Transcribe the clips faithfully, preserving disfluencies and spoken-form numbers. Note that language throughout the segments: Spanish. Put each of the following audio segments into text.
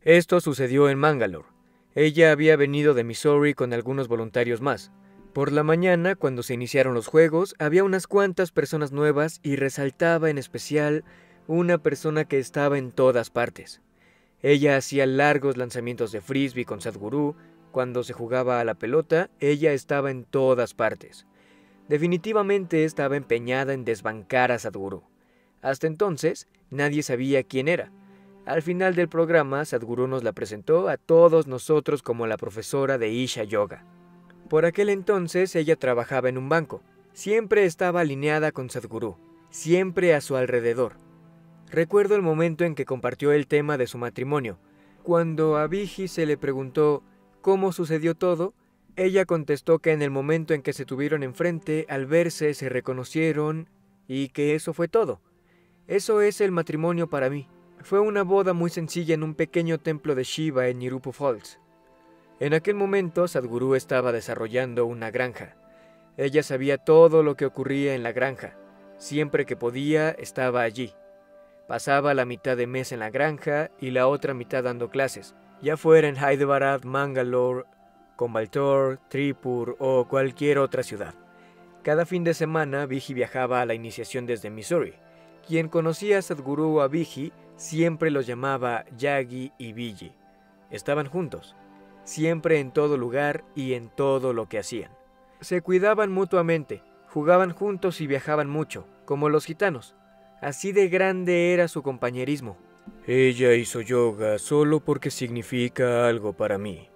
Esto sucedió en Mangalore. Ella había venido de Missouri con algunos voluntarios más. Por la mañana, cuando se iniciaron los juegos, había unas cuantas personas nuevas y resaltaba en especial una persona que estaba en todas partes. Ella hacía largos lanzamientos de frisbee con Sadhguru. Cuando se jugaba a la pelota, ella estaba en todas partes. Definitivamente estaba empeñada en desbancar a Sadhguru. Hasta entonces, nadie sabía quién era. Al final del programa, Sadhguru nos la presentó a todos nosotros como la profesora de Isha Yoga. Por aquel entonces, ella trabajaba en un banco. Siempre estaba alineada con Sadhguru, siempre a su alrededor. Recuerdo el momento en que compartió el tema de su matrimonio. Cuando a Viji se le preguntó cómo sucedió todo, ella contestó que en el momento en que se tuvieron enfrente, al verse se reconocieron y que eso fue todo. Eso es el matrimonio para mí. Fue una boda muy sencilla en un pequeño templo de Shiva en Nirupu Falls. En aquel momento, Sadhguru estaba desarrollando una granja. Ella sabía todo lo que ocurría en la granja. Siempre que podía, estaba allí. Pasaba la mitad de mes en la granja y la otra mitad dando clases, ya fuera en Hyderabad, Mangalore, Coimbatore, Tripur o cualquier otra ciudad. Cada fin de semana, Viji viajaba a la iniciación desde Missouri. Quien conocía a Sadhguru o a Viji siempre los llamaba Yagi y Viji. Estaban juntos, siempre en todo lugar y en todo lo que hacían. Se cuidaban mutuamente, jugaban juntos y viajaban mucho, como los gitanos. Así de grande era su compañerismo. Ella hizo yoga solo porque significa algo para mí.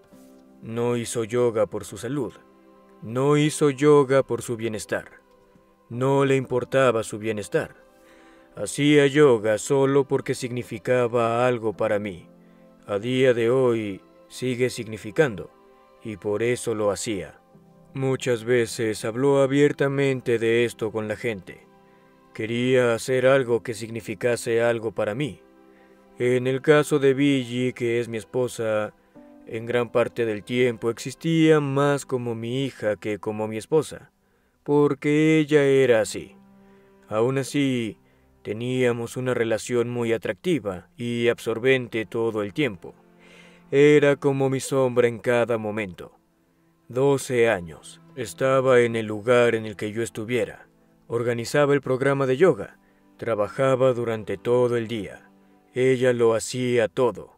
No hizo yoga por su salud. No hizo yoga por su bienestar. No le importaba su bienestar. Hacía yoga solo porque significaba algo para mí. A día de hoy sigue significando, y por eso lo hacía. Muchas veces habló abiertamente de esto con la gente. Quería hacer algo que significase algo para mí. En el caso de Viji, que es mi esposa, en gran parte del tiempo existía más como mi hija que como mi esposa, porque ella era así. Aún así, teníamos una relación muy atractiva y absorbente todo el tiempo. Era como mi sombra en cada momento. Doce años. Estaba en el lugar en el que yo estuviera. Organizaba el programa de yoga. Trabajaba durante todo el día. Ella lo hacía todo.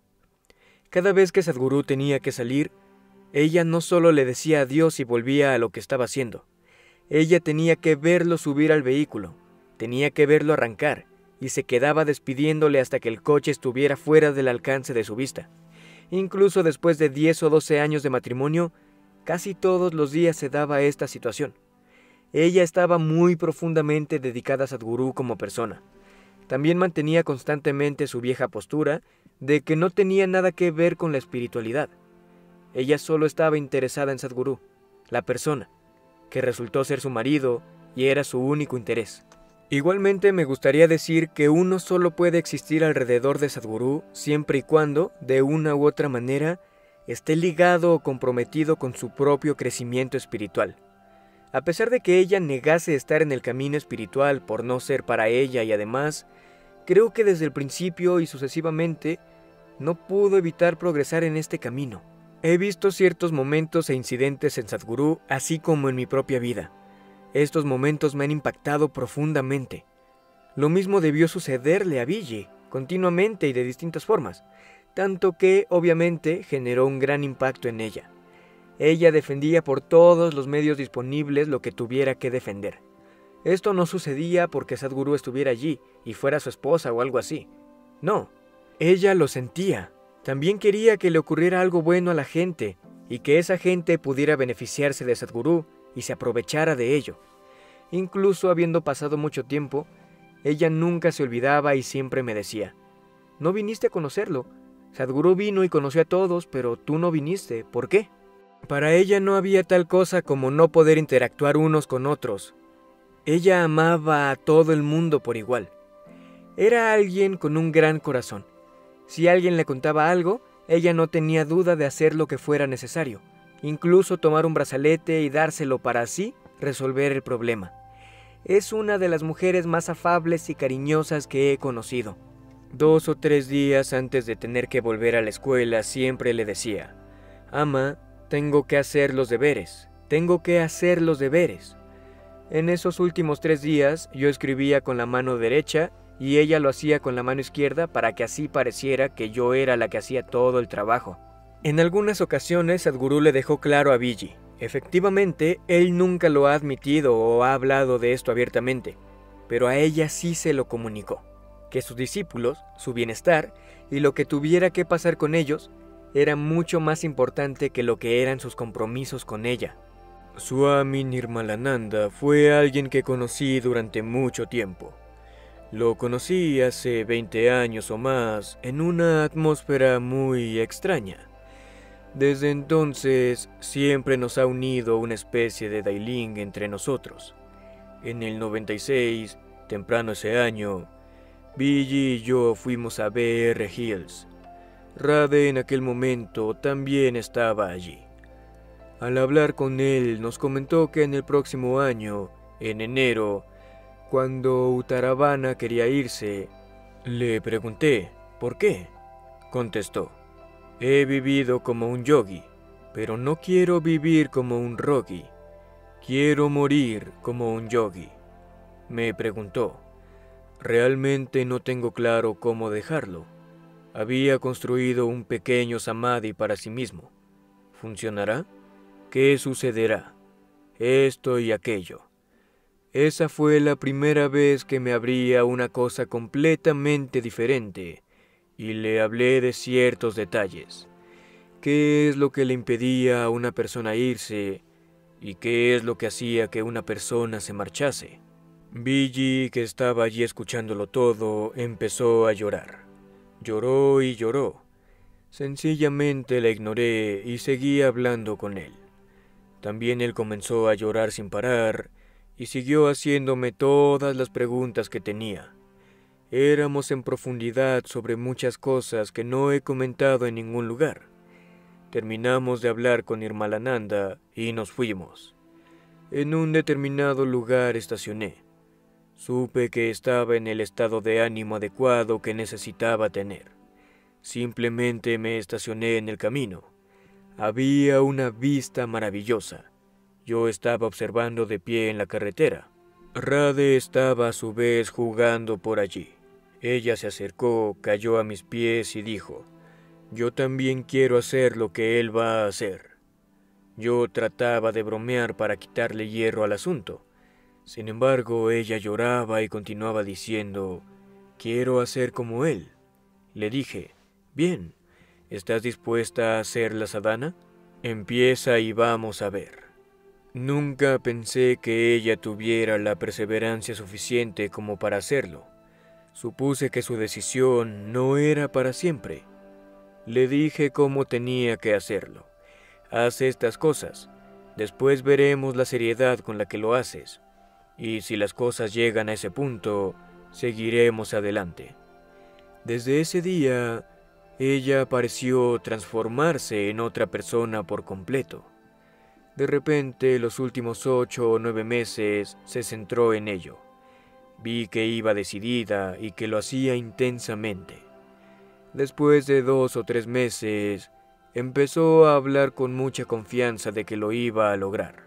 Cada vez que Sadhguru tenía que salir, ella no solo le decía adiós y volvía a lo que estaba haciendo. Ella tenía que verlo subir al vehículo. Tenía que verlo arrancar y se quedaba despidiéndole hasta que el coche estuviera fuera del alcance de su vista. Incluso después de diez o doce años de matrimonio, casi todos los días se daba esta situación. Ella estaba muy profundamente dedicada a Sadhguru como persona. También mantenía constantemente su vieja postura de que no tenía nada que ver con la espiritualidad. Ella solo estaba interesada en Sadhguru, la persona, que resultó ser su marido y era su único interés. Igualmente me gustaría decir que uno solo puede existir alrededor de Sadhguru siempre y cuando, de una u otra manera, esté ligado o comprometido con su propio crecimiento espiritual. A pesar de que ella negase estar en el camino espiritual por no ser para ella y además, creo que desde el principio y sucesivamente, no pudo evitar progresar en este camino. He visto ciertos momentos e incidentes en Sadhguru, así como en mi propia vida. Estos momentos me han impactado profundamente. Lo mismo debió sucederle a Viji, continuamente y de distintas formas, tanto que, obviamente, generó un gran impacto en ella. Ella defendía por todos los medios disponibles lo que tuviera que defender. Esto no sucedía porque Sadhguru estuviera allí y fuera su esposa o algo así. No, ella lo sentía. También quería que le ocurriera algo bueno a la gente y que esa gente pudiera beneficiarse de Sadhguru y se aprovechara de ello. Incluso habiendo pasado mucho tiempo, ella nunca se olvidaba y siempre me decía: «No viniste a conocerlo. Sadhguru vino y conoció a todos, pero tú no viniste. ¿Por qué?». Para ella no había tal cosa como no poder interactuar unos con otros. Ella amaba a todo el mundo por igual. Era alguien con un gran corazón. Si alguien le contaba algo, ella no tenía duda de hacer lo que fuera necesario, incluso tomar un brazalete y dárselo para así resolver el problema. Es una de las mujeres más afables y cariñosas que he conocido. Dos o tres días antes de tener que volver a la escuela siempre le decía: «Ama, tengo que hacer los deberes, tengo que hacer los deberes». En esos últimos tres días yo escribía con la mano derecha y ella lo hacía con la mano izquierda para que así pareciera que yo era la que hacía todo el trabajo. En algunas ocasiones Sadhguru le dejó claro a Biji. Efectivamente, él nunca lo ha admitido o ha hablado de esto abiertamente, pero a ella sí se lo comunicó, que sus discípulos, su bienestar y lo que tuviera que pasar con ellos era mucho más importante que lo que eran sus compromisos con ella. Swami Nirmalananda fue alguien que conocí durante mucho tiempo. Lo conocí hace veinte años o más en una atmósfera muy extraña. Desde entonces siempre nos ha unido una especie de Dailing entre nosotros. En el noventa y seis, temprano ese año, Biji y yo fuimos a B R Hills. Radhe en aquel momento también estaba allí. Al hablar con él nos comentó que en el próximo año, en enero, cuando Uttaravana quería irse, le pregunté, ¿por qué? Contestó, he vivido como un yogi, pero no quiero vivir como un rogi, quiero morir como un yogi. Me preguntó, realmente no tengo claro cómo dejarlo. Había construido un pequeño samadhi para sí mismo. ¿Funcionará? ¿Qué sucederá? Esto y aquello. Esa fue la primera vez que me abría una cosa completamente diferente y le hablé de ciertos detalles. ¿Qué es lo que le impedía a una persona irse y qué es lo que hacía que una persona se marchase? Biji, que estaba allí escuchándolo todo, empezó a llorar. Lloró y lloró. Sencillamente la ignoré y seguí hablando con él. También él comenzó a llorar sin parar y siguió haciéndome todas las preguntas que tenía. Éramos en profundidad sobre muchas cosas que no he comentado en ningún lugar. Terminamos de hablar con Nirmalananda y nos fuimos. En un determinado lugar estacioné. Supe que estaba en el estado de ánimo adecuado que necesitaba tener. Simplemente me estacioné en el camino. Había una vista maravillosa. Yo estaba observando de pie en la carretera. Radhe estaba a su vez jugando por allí. Ella se acercó, cayó a mis pies y dijo, yo también quiero hacer lo que él va a hacer. Yo trataba de bromear para quitarle hierro al asunto. Sin embargo, ella lloraba y continuaba diciendo, quiero hacer como él. Le dije, bien, ¿estás dispuesta a hacer la sadhana? Empieza y vamos a ver. Nunca pensé que ella tuviera la perseverancia suficiente como para hacerlo. Supuse que su decisión no era para siempre. Le dije cómo tenía que hacerlo. Haz estas cosas. Después veremos la seriedad con la que lo haces. Y si las cosas llegan a ese punto, seguiremos adelante. Desde ese día, ella pareció transformarse en otra persona por completo. De repente, los últimos ocho o nueve meses se centró en ello. Vi que iba decidida y que lo hacía intensamente. Después de dos o tres meses, empezó a hablar con mucha confianza de que lo iba a lograr.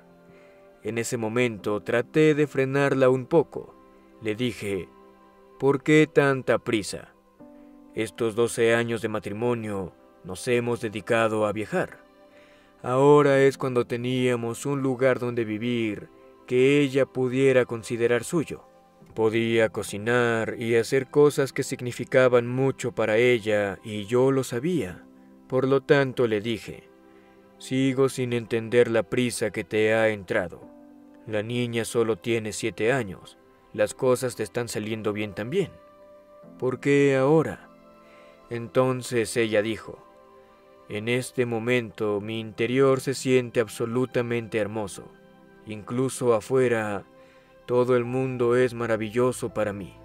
En ese momento traté de frenarla un poco. Le dije, ¿por qué tanta prisa? Estos doce años de matrimonio nos hemos dedicado a viajar. Ahora es cuando teníamos un lugar donde vivir que ella pudiera considerar suyo. Podía cocinar y hacer cosas que significaban mucho para ella y yo lo sabía. Por lo tanto le dije, sigo sin entender la prisa que te ha entrado. La niña solo tiene siete años. Las cosas te están saliendo bien también. ¿Por qué ahora? Entonces ella dijo, en este momento mi interior se siente absolutamente hermoso. Incluso afuera, todo el mundo es maravilloso para mí.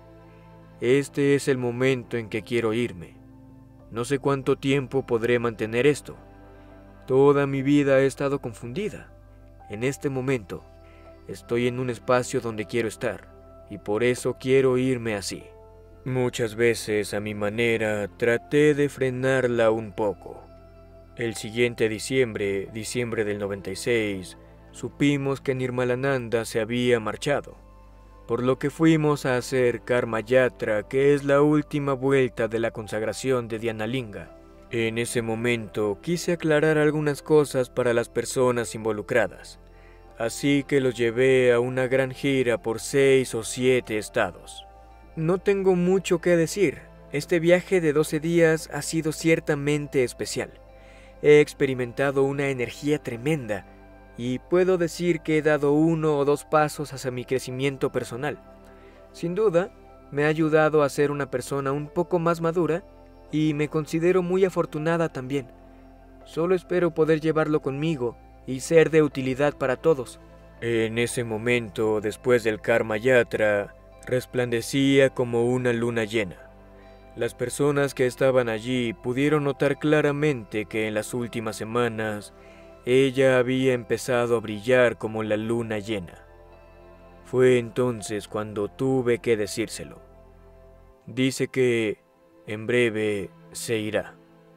Este es el momento en que quiero irme. No sé cuánto tiempo podré mantener esto. Toda mi vida he estado confundida. En este momento, estoy en un espacio donde quiero estar, y por eso quiero irme así. Muchas veces a mi manera traté de frenarla un poco. El siguiente diciembre, diciembre del noventa y seis, supimos que Nirmalananda se había marchado, por lo que fuimos a hacer Karma Yatra, que es la última vuelta de la consagración de Dhyanalinga. En ese momento quise aclarar algunas cosas para las personas involucradas, así que los llevé a una gran gira por seis o siete estados. No tengo mucho que decir, este viaje de doce días ha sido ciertamente especial. He experimentado una energía tremenda y puedo decir que he dado uno o dos pasos hacia mi crecimiento personal. Sin duda, me ha ayudado a ser una persona un poco más madura y me considero muy afortunada también. Solo espero poder llevarlo conmigo y ser de utilidad para todos. En ese momento, después del Karma Yatra, resplandecía como una luna llena. Las personas que estaban allí pudieron notar claramente que en las últimas semanas ella había empezado a brillar como la luna llena. Fue entonces cuando tuve que decírselo. Dice que en breve se irá.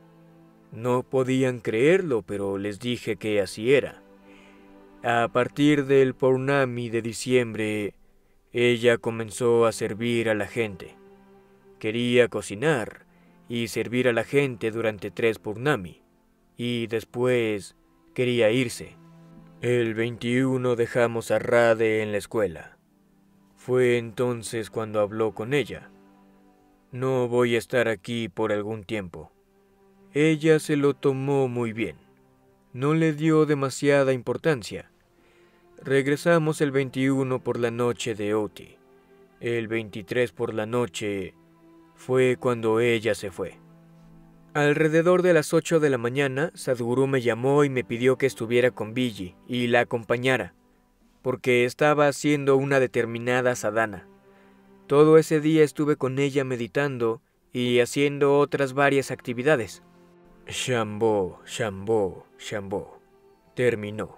No podían creerlo, pero les dije que así era. A partir del Purnami de diciembre, ella comenzó a servir a la gente. Quería cocinar y servir a la gente durante tres Purnami, y después quería irse. El veintiuno dejamos a Radhe en la escuela. Fue entonces cuando habló con ella. No voy a estar aquí por algún tiempo. Ella se lo tomó muy bien. No le dio demasiada importancia. Regresamos el veintiuno por la noche de Oti. El veintitrés por la noche fue cuando ella se fue. Alrededor de las ocho de la mañana, Sadhguru me llamó y me pidió que estuviera con Biji y la acompañara, porque estaba haciendo una determinada sadhana. Todo ese día estuve con ella meditando y haciendo otras varias actividades. Shambho, Shambho, Shambho. Terminó.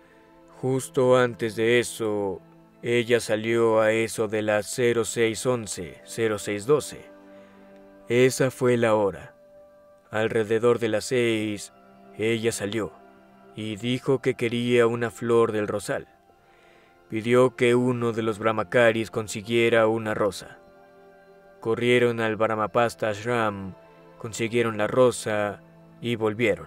Justo antes de eso, ella salió a eso de las cero seis once, cero seis doce. Esa fue la hora. Alrededor de las seis, ella salió y dijo que quería una flor del rosal. Pidió que uno de los brahmacharis consiguiera una rosa. Corrieron al Brahmapasta Ashram, consiguieron la rosa y volvieron.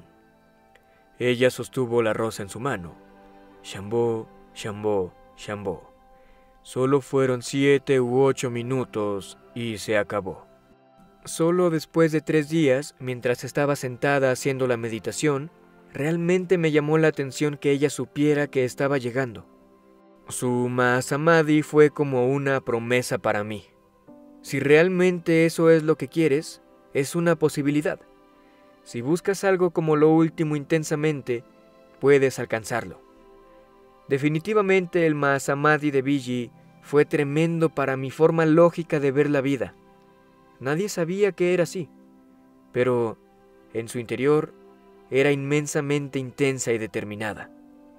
Ella sostuvo la rosa en su mano. Shambho, Shambho, Shambho. Solo fueron siete u ocho minutos y se acabó. Solo después de tres días, mientras estaba sentada haciendo la meditación, realmente me llamó la atención que ella supiera que estaba llegando. Su Mahasamadhi fue como una promesa para mí. Si realmente eso es lo que quieres, es una posibilidad. Si buscas algo como lo último intensamente, puedes alcanzarlo. Definitivamente el Mahasamadhi de Biji fue tremendo para mi forma lógica de ver la vida. Nadie sabía que era así, pero en su interior era inmensamente intensa y determinada.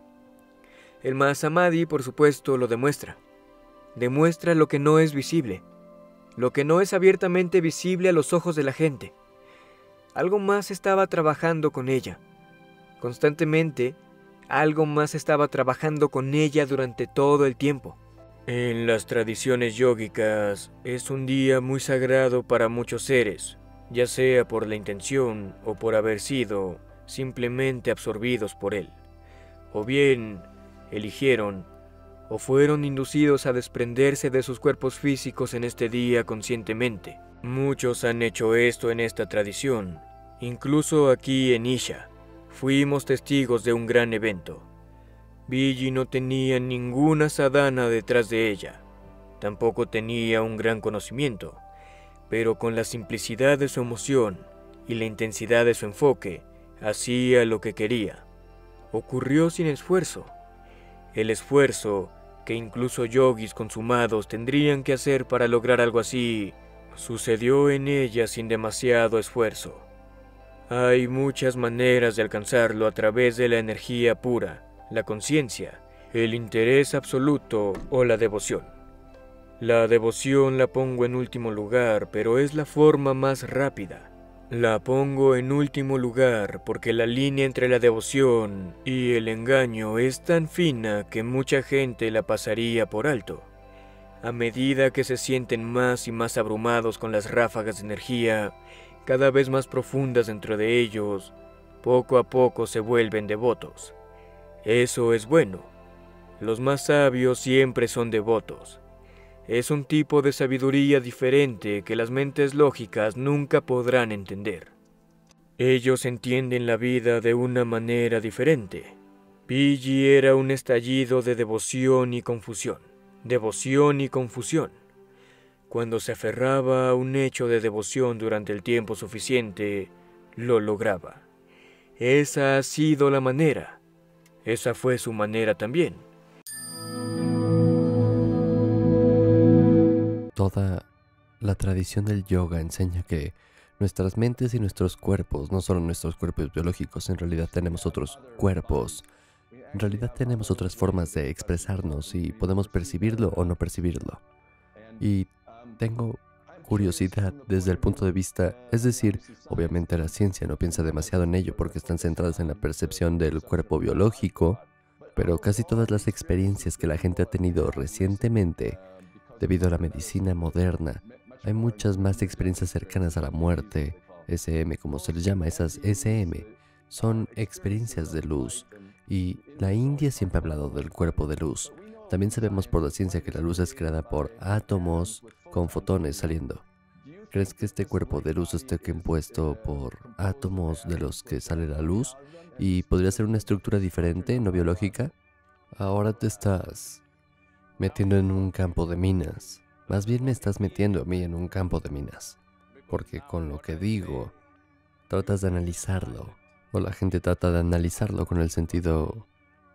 El Mahasamadhi, por supuesto, lo demuestra. Demuestra lo que no es visible, lo que no es abiertamente visible a los ojos de la gente. Algo más estaba trabajando con ella. Constantemente, algo más estaba trabajando con ella durante todo el tiempo. En las tradiciones yógicas, es un día muy sagrado para muchos seres, ya sea por la intención o por haber sido simplemente absorbidos por él, o bien eligieron o fueron inducidos a desprenderse de sus cuerpos físicos en este día conscientemente. Muchos han hecho esto en esta tradición, incluso aquí en Isha. Fuimos testigos de un gran evento. Biji no tenía ninguna sadhana detrás de ella. Tampoco tenía un gran conocimiento, pero con la simplicidad de su emoción y la intensidad de su enfoque, hacía lo que quería. Ocurrió sin esfuerzo. El esfuerzo que incluso yogis consumados tendrían que hacer para lograr algo así, sucedió en ella sin demasiado esfuerzo. Hay muchas maneras de alcanzarlo a través de la energía pura, la conciencia, el interés absoluto o la devoción. La devoción la pongo en último lugar, pero es la forma más rápida. La pongo en último lugar porque la línea entre la devoción y el engaño es tan fina que mucha gente la pasaría por alto. A medida que se sienten más y más abrumados con las ráfagas de energía, cada vez más profundas dentro de ellos, poco a poco se vuelven devotos. Eso es bueno. Los más sabios siempre son devotos. Es un tipo de sabiduría diferente que las mentes lógicas nunca podrán entender. Ellos entienden la vida de una manera diferente. Piggy era un estallido de devoción y confusión. Devoción y confusión. Cuando se aferraba a un hecho de devoción durante el tiempo suficiente, lo lograba. Esa ha sido la manera. Esa fue su manera también. Toda la tradición del yoga enseña que nuestras mentes y nuestros cuerpos, no solo nuestros cuerpos biológicos, en realidad tenemos otros cuerpos. En realidad tenemos otras formas de expresarnos y podemos percibirlo o no percibirlo. Y tengo curiosidad desde el punto de vista, es decir, obviamente la ciencia no piensa demasiado en ello porque están centradas en la percepción del cuerpo biológico, pero casi todas las experiencias que la gente ha tenido recientemente, debido a la medicina moderna, hay muchas más experiencias cercanas a la muerte, S M como se les llama, esas S M, son experiencias de luz, y la India siempre ha hablado del cuerpo de luz. También sabemos por la ciencia que la luz es creada por átomos con fotones saliendo. ¿Crees que este cuerpo de luz esté compuesto por átomos de los que sale la luz? ¿Y podría ser una estructura diferente, no biológica? Ahora te estás metiendo en un campo de minas. Más bien me estás metiendo a mí en un campo de minas. Porque con lo que digo, tratas de analizarlo. O la gente trata de analizarlo con el sentido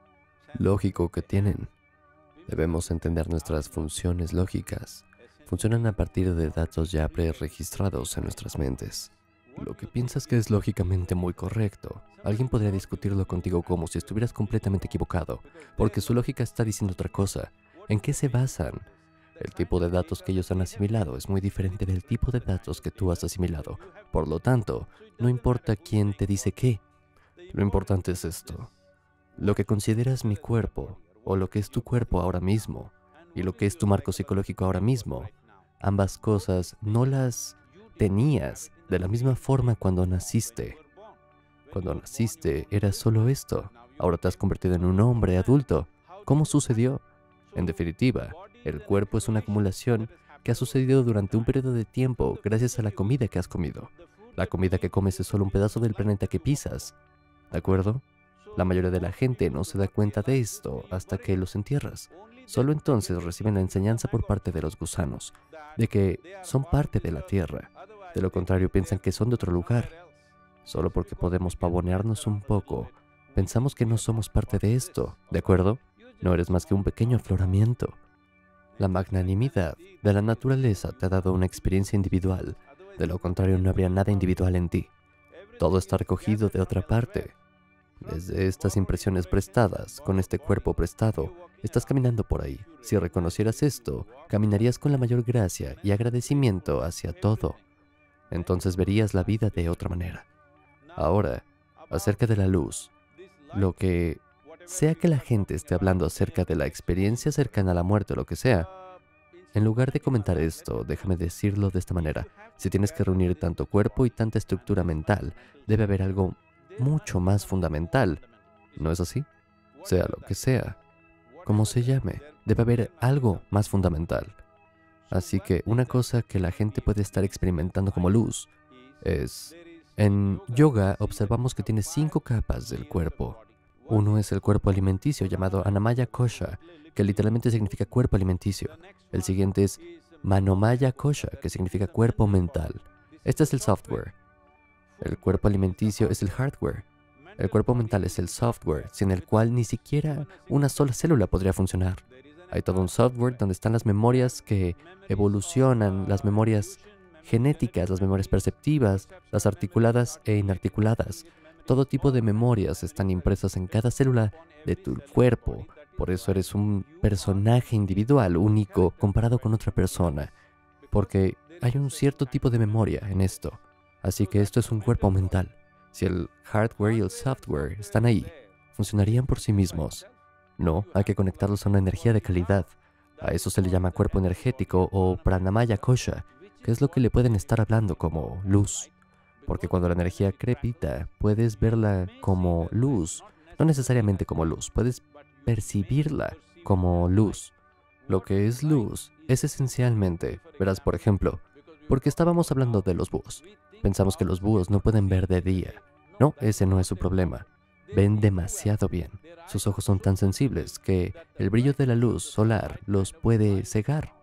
lógico que tienen. Debemos entender nuestras funciones lógicas. Funcionan a partir de datos ya preregistrados en nuestras mentes. Lo que piensas que es lógicamente muy correcto, alguien podría discutirlo contigo como si estuvieras completamente equivocado, porque su lógica está diciendo otra cosa. ¿En qué se basan? El tipo de datos que ellos han asimilado es muy diferente del tipo de datos que tú has asimilado. Por lo tanto, no importa quién te dice qué. Lo importante es esto. Lo que consideras mi cuerpo, o lo que es tu cuerpo ahora mismo, y lo que es tu marco psicológico ahora mismo, ambas cosas no las tenías de la misma forma cuando naciste. Cuando naciste era solo esto. Ahora te has convertido en un hombre adulto. ¿Cómo sucedió? En definitiva, el cuerpo es una acumulación que ha sucedido durante un periodo de tiempo gracias a la comida que has comido. La comida que comes es solo un pedazo del planeta que pisas. ¿De acuerdo? La mayoría de la gente no se da cuenta de esto hasta que los entierras. Solo entonces reciben la enseñanza por parte de los gusanos, de que son parte de la tierra. De lo contrario, piensan que son de otro lugar. Solo porque podemos pavonearnos un poco, pensamos que no somos parte de esto, ¿de acuerdo? No eres más que un pequeño afloramiento. La magnanimidad de la naturaleza te ha dado una experiencia individual. De lo contrario, no habría nada individual en ti. Todo está recogido de otra parte. Desde estas impresiones prestadas, con este cuerpo prestado, estás caminando por ahí. Si reconocieras esto, caminarías con la mayor gracia y agradecimiento hacia todo. Entonces verías la vida de otra manera. Ahora, acerca de la luz, lo que sea que la gente esté hablando acerca de la experiencia cercana a la muerte o lo que sea, en lugar de comentar esto, déjame decirlo de esta manera. Si tienes que reunir tanto cuerpo y tanta estructura mental, debe haber algo mucho más fundamental. ¿No es así? Sea lo que sea, como se llame, debe haber algo más fundamental. Así que una cosa que la gente puede estar experimentando como luz es... En yoga observamos que tiene cinco capas del cuerpo. Uno es el cuerpo alimenticio llamado Annamaya Kosha, que literalmente significa cuerpo alimenticio. El siguiente es Manomaya Kosha, que significa cuerpo mental. Este es el software. El cuerpo alimenticio es el hardware. El cuerpo mental es el software, sin el cual ni siquiera una sola célula podría funcionar. Hay todo un software donde están las memorias que evolucionan, las memorias genéticas, las memorias perceptivas, las articuladas e inarticuladas. Todo tipo de memorias están impresas en cada célula de tu cuerpo Por eso eres un personaje individual, único, comparado con otra persona. Porque hay un cierto tipo de memoria en esto. Así que esto es un cuerpo mental. Si el hardware y el software están ahí, funcionarían por sí mismos. No, hay que conectarlos a una energía de calidad. A eso se le llama cuerpo energético o pranamaya kosha, que es lo que le pueden estar hablando como luz. Porque cuando la energía crepita, puedes verla como luz. No necesariamente como luz, puedes percibirla como luz. Lo que es luz es esencialmente, verás, por ejemplo, porque estábamos hablando de los búhos. Pensamos que los búhos no pueden ver de día. No, ese no es su problema. Ven demasiado bien. Sus ojos son tan sensibles que el brillo de la luz solar los puede cegar.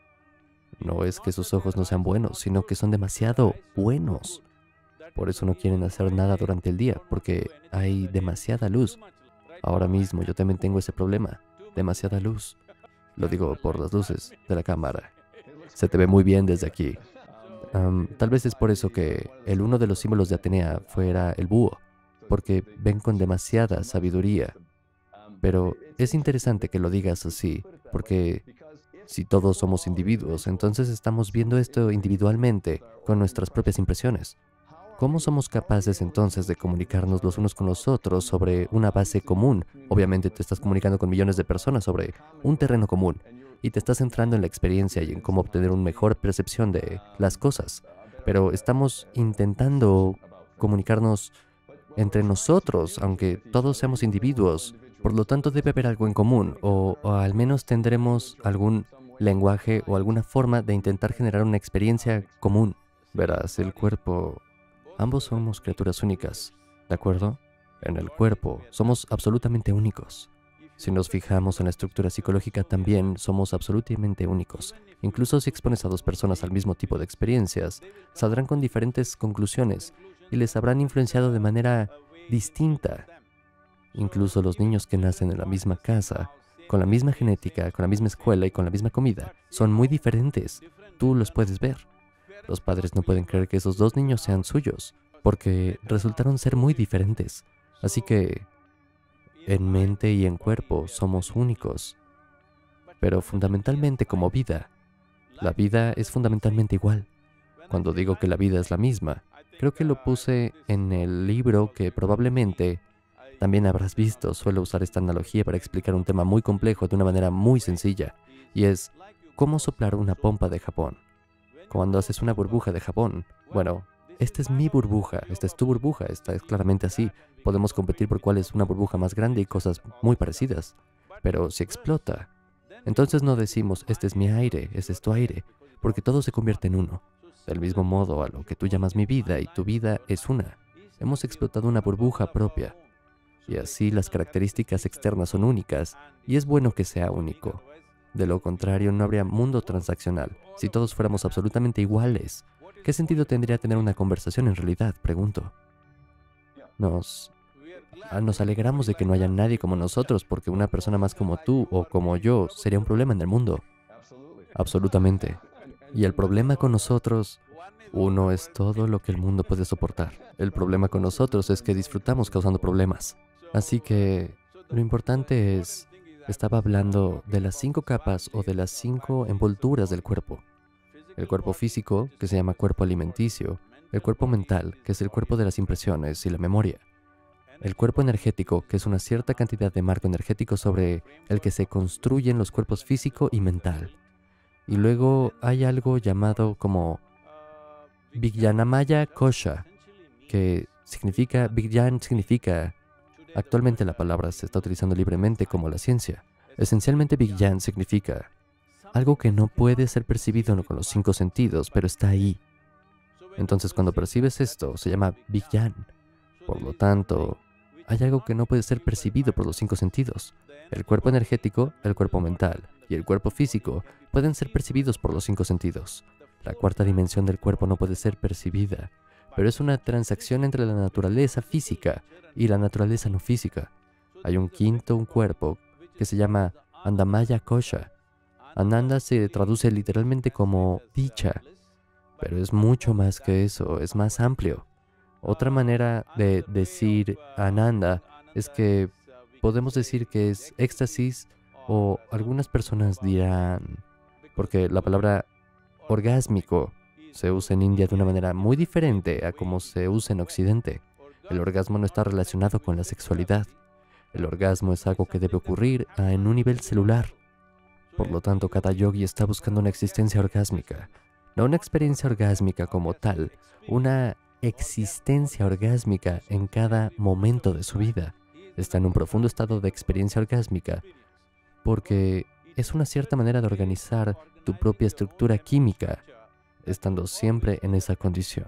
No es que sus ojos no sean buenos, sino que son demasiado buenos. Por eso no quieren hacer nada durante el día, porque hay demasiada luz. Ahora mismo yo también tengo ese problema, demasiada luz. Lo digo por las luces de la cámara. Se te ve muy bien desde aquí. Um, tal vez es por eso que el uno de los símbolos de Atenea fuera el búho, porque ven con demasiada sabiduría. Pero es interesante que lo digas así, porque si todos somos individuos, entonces estamos viendo esto individualmente, con nuestras propias impresiones. ¿Cómo somos capaces entonces de comunicarnos los unos con los otros sobre una base común? Obviamente te estás comunicando con millones de personas sobre un terreno común y te estás centrando en la experiencia y en cómo obtener una mejor percepción de las cosas. Pero estamos intentando comunicarnos entre nosotros, aunque todos seamos individuos. Por lo tanto, debe haber algo en común, o, o al menos tendremos algún lenguaje o alguna forma de intentar generar una experiencia común. Verás, el cuerpo... Ambos somos criaturas únicas, ¿de acuerdo? En el cuerpo somos absolutamente únicos. Si nos fijamos en la estructura psicológica también somos absolutamente únicos. Incluso si expones a dos personas al mismo tipo de experiencias, saldrán con diferentes conclusiones y les habrán influenciado de manera distinta. Incluso los niños que nacen en la misma casa, con la misma genética, con la misma escuela y con la misma comida, son muy diferentes. Tú los puedes ver. Los padres no pueden creer que esos dos niños sean suyos, porque resultaron ser muy diferentes. Así que, en mente y en cuerpo somos únicos. Pero fundamentalmente como vida, la vida es fundamentalmente igual. Cuando digo que la vida es la misma, creo que lo puse en el libro que probablemente también habrás visto. Suelo usar esta analogía para explicar un tema muy complejo de una manera muy sencilla, y es cómo soplar una pompa de Japón. Cuando haces una burbuja de jabón, bueno, esta es mi burbuja, esta es tu burbuja, esta es claramente así. Podemos competir por cuál es una burbuja más grande y cosas muy parecidas. Pero si explota, entonces no decimos, este es mi aire, este es tu aire, porque todo se convierte en uno. Del mismo modo a lo que tú llamas mi vida y tu vida es una. Hemos explotado una burbuja propia. Y así las características externas son únicas, y es bueno que sea único. De lo contrario, no habría mundo transaccional. Si todos fuéramos absolutamente iguales, ¿qué sentido tendría tener una conversación en realidad? Pregunto. Nos, ah, nos alegramos de que no haya nadie como nosotros, porque una persona más como tú o como yo sería un problema en el mundo. Absolutamente. Y el problema con nosotros, uno es todo lo que el mundo puede soportar. El problema con nosotros es que disfrutamos causando problemas. Así que lo importante es... Estaba hablando de las cinco capas o de las cinco envolturas del cuerpo. El cuerpo físico, que se llama cuerpo alimenticio. El cuerpo mental, que es el cuerpo de las impresiones y la memoria. El cuerpo energético, que es una cierta cantidad de marco energético sobre el que se construyen los cuerpos físico y mental. Y luego hay algo llamado como Vijnanamaya Kosha, que significa, Vijnan significa... Actualmente la palabra se está utilizando libremente como la ciencia. Esencialmente Vijnan significa algo que no puede ser percibido con los cinco sentidos, pero está ahí. Entonces cuando percibes esto, se llama Vijnan. Por lo tanto, hay algo que no puede ser percibido por los cinco sentidos. El cuerpo energético, el cuerpo mental y el cuerpo físico pueden ser percibidos por los cinco sentidos. La cuarta dimensión del cuerpo no puede ser percibida, pero es una transacción entre la naturaleza física y la naturaleza no física. Hay un quinto, un cuerpo, que se llama Andamaya Kosha. Ananda se traduce literalmente como dicha, pero es mucho más que eso, es más amplio. Otra manera de decir Ananda es que podemos decir que es éxtasis, o algunas personas dirán, porque la palabra orgásmico se usa en India de una manera muy diferente a como se usa en Occidente. El orgasmo no está relacionado con la sexualidad. El orgasmo es algo que debe ocurrir ah, en un nivel celular. Por lo tanto, cada yogi está buscando una existencia orgásmica. No una experiencia orgásmica como tal, una existencia orgásmica en cada momento de su vida. Está en un profundo estado de experiencia orgásmica porque es una cierta manera de organizar tu propia estructura química, estando siempre en esa condición.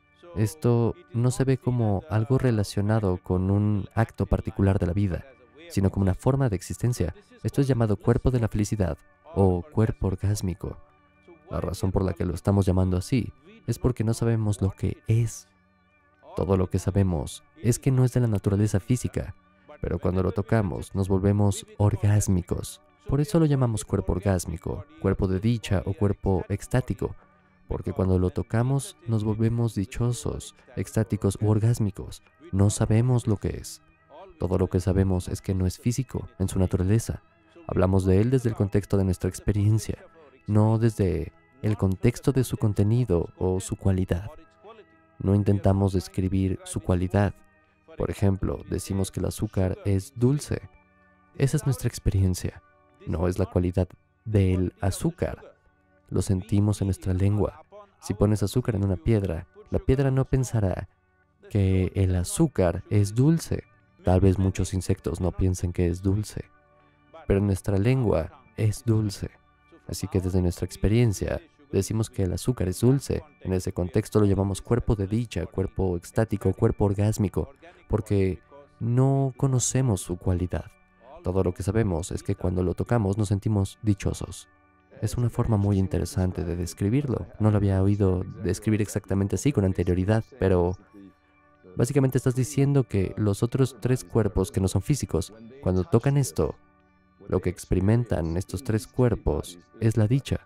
Esto no se ve como algo relacionado con un acto particular de la vida, sino como una forma de existencia. Esto es llamado cuerpo de la felicidad o cuerpo orgásmico. La razón por la que lo estamos llamando así es porque no sabemos lo que es. Todo lo que sabemos es que no es de la naturaleza física, pero cuando lo tocamos nos volvemos orgásmicos. Por eso lo llamamos cuerpo orgásmico, cuerpo de dicha o cuerpo extático, porque cuando lo tocamos nos volvemos dichosos, extáticos u orgásmicos. No sabemos lo que es. Todo lo que sabemos es que no es físico en su naturaleza. Hablamos de él desde el contexto de nuestra experiencia, no desde el contexto de su contenido o su cualidad. No intentamos describir su cualidad. Por ejemplo, decimos que el azúcar es dulce. Esa es nuestra experiencia. No es la cualidad del azúcar. Lo sentimos en nuestra lengua. Si pones azúcar en una piedra, la piedra no pensará que el azúcar es dulce. Tal vez muchos insectos no piensen que es dulce, pero en nuestra lengua es dulce. Así que desde nuestra experiencia decimos que el azúcar es dulce. En ese contexto lo llamamos cuerpo de dicha, cuerpo extático, cuerpo orgásmico, porque no conocemos su cualidad. Todo lo que sabemos es que cuando lo tocamos nos sentimos dichosos. Es una forma muy interesante de describirlo. No lo había oído describir exactamente así con anterioridad, pero básicamente estás diciendo que los otros tres cuerpos que no son físicos, cuando tocan esto, lo que experimentan estos tres cuerpos es la dicha,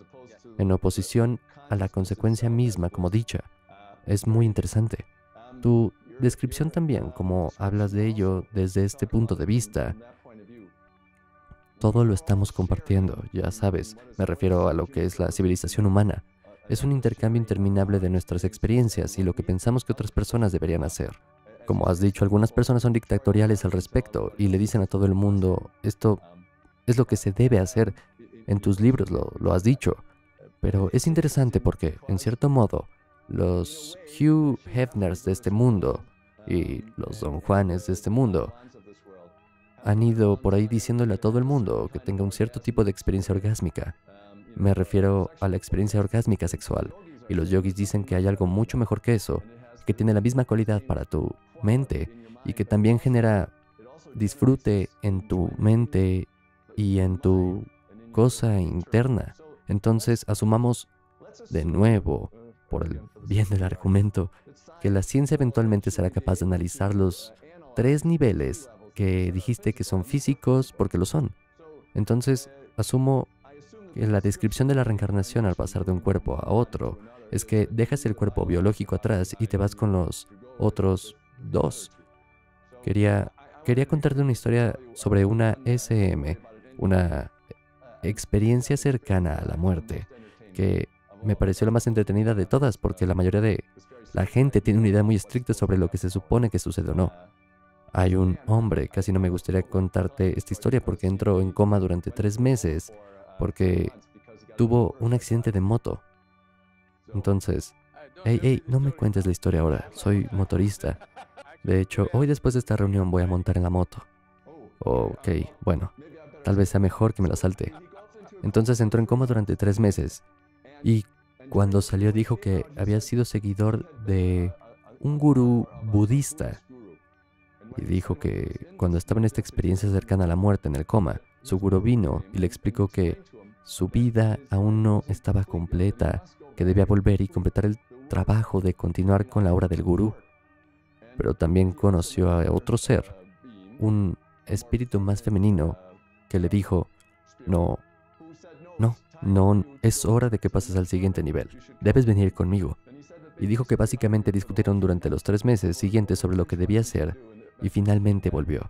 en oposición a la consecuencia misma como dicha. Es muy interesante. Tu descripción también, como hablas de ello desde este punto de vista, todo lo estamos compartiendo, ya sabes, me refiero a lo que es la civilización humana. Es un intercambio interminable de nuestras experiencias y lo que pensamos que otras personas deberían hacer. Como has dicho, algunas personas son dictatoriales al respecto y le dicen a todo el mundo, esto es lo que se debe hacer. En tus libros lo, lo has dicho. Pero es interesante porque, en cierto modo, los Hugh Hefners de este mundo y los Don Juanes de este mundo han ido por ahí diciéndole a todo el mundo que tenga un cierto tipo de experiencia orgásmica. Me refiero a la experiencia orgásmica sexual. Y los yogis dicen que hay algo mucho mejor que eso, que tiene la misma cualidad para tu mente y que también genera disfrute en tu mente y en tu cosa interna. Entonces, asumamos de nuevo, por el bien del argumento, que la ciencia eventualmente será capaz de analizar los tres niveles que dijiste que son físicos porque lo son. Entonces, asumo que la descripción de la reencarnación al pasar de un cuerpo a otro es que dejas el cuerpo biológico atrás y te vas con los otros dos. Quería, quería contarte una historia sobre una S M, una experiencia cercana a la muerte, que me pareció la más entretenida de todas porque la mayoría de la gente tiene una idea muy estricta sobre lo que se supone que sucede o no. Hay un hombre, casi no me gustaría contarte esta historia porque entró en coma durante tres meses porque tuvo un accidente de moto. Entonces, hey, hey, no me cuentes la historia ahora, soy motorista. De hecho, hoy después de esta reunión voy a montar en la moto. Ok, bueno, tal vez sea mejor que me la salte. Entonces entró en coma durante tres meses y cuando salió dijo que había sido seguidor de un gurú budista. Y dijo que cuando estaba en esta experiencia cercana a la muerte en el coma, su gurú vino y le explicó que su vida aún no estaba completa, que debía volver y completar el trabajo de continuar con la obra del gurú. Pero también conoció a otro ser, un espíritu más femenino, que le dijo, no, no, no, es hora de que pases al siguiente nivel, debes venir conmigo. Y dijo que básicamente discutieron durante los tres meses siguientes sobre lo que debía hacer y finalmente volvió.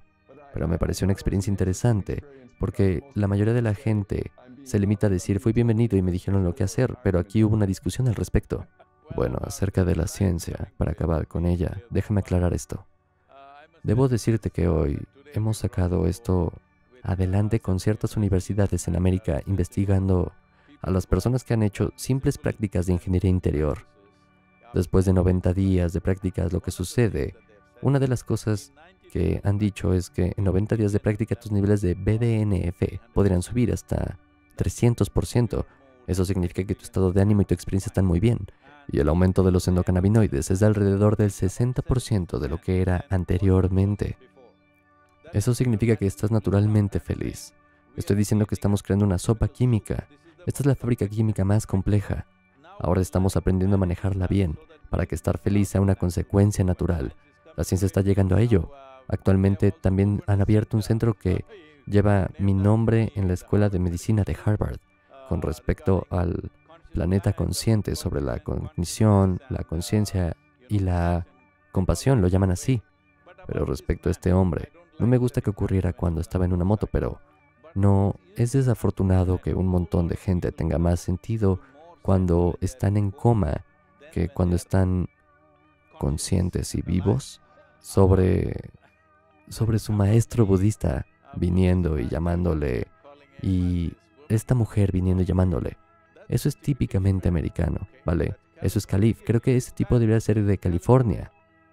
pero me pareció una experiencia interesante, porque la mayoría de la gente se limita a decir, fui bienvenido y me dijeron lo que hacer, pero aquí hubo una discusión al respecto. Bueno, acerca de la ciencia, para acabar con ella, déjame aclarar esto. Debo decirte que hoy hemos sacado esto adelante con ciertas universidades en América investigando a las personas que han hecho simples prácticas de ingeniería interior. Después de noventa días de prácticas, lo que sucede, una de las cosas que han dicho es que en noventa días de práctica tus niveles de B D N F podrían subir hasta trescientos por ciento. Eso significa que tu estado de ánimo y tu experiencia están muy bien. Y el aumento de los endocannabinoides es de alrededor del sesenta por ciento de lo que era anteriormente. Eso significa que estás naturalmente feliz. Estoy diciendo que estamos creando una sopa química. Esta es la fábrica química más compleja. Ahora estamos aprendiendo a manejarla bien, para que estar feliz sea una consecuencia natural. La ciencia está llegando a ello. Actualmente también han abierto un centro que lleva mi nombre en la Escuela de Medicina de Harvard, con respecto al planeta consciente, sobre la cognición, la conciencia y la compasión, lo llaman así. Pero respecto a este hombre, no me gusta que ocurriera cuando estaba en una moto, pero no es desafortunado que un montón de gente tenga más sentido cuando están en coma que cuando están conscientes y vivos sobre, sobre su maestro budista viniendo y llamándole, y esta mujer viniendo y llamándole. Eso es típicamente americano, ¿vale? Eso es Calif. Creo que ese tipo debería ser de California.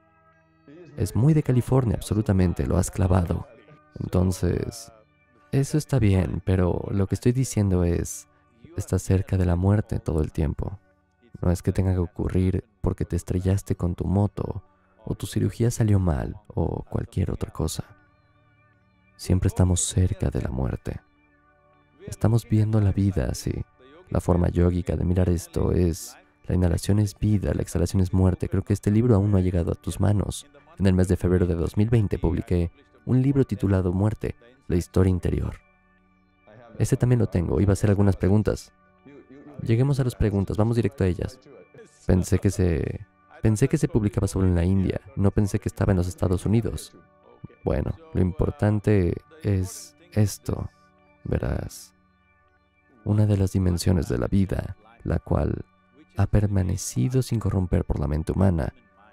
Es muy de California, absolutamente, lo has clavado. Entonces, eso está bien, pero lo que estoy diciendo es, estás cerca de la muerte todo el tiempo. No es que tenga que ocurrir porque te estrellaste con tu moto, o tu cirugía salió mal, o cualquier otra cosa. Siempre estamos cerca de la muerte. Estamos viendo la vida así. La forma yógica de mirar esto es, la inhalación es vida, la exhalación es muerte. Creo que este libro aún no ha llegado a tus manos. En el mes de febrero de dos mil veinte publiqué un libro titulado Muerte, la historia interior. Ese también lo tengo, iba a hacer algunas preguntas. Lleguemos a las preguntas, vamos directo a ellas. Pensé que se... Pensé que se publicaba solo en la India, no pensé que estaba en los Estados Unidos. Bueno, lo importante es esto, verás. Una de las dimensiones de la vida, la cual ha permanecido sin corromper por la mente humana,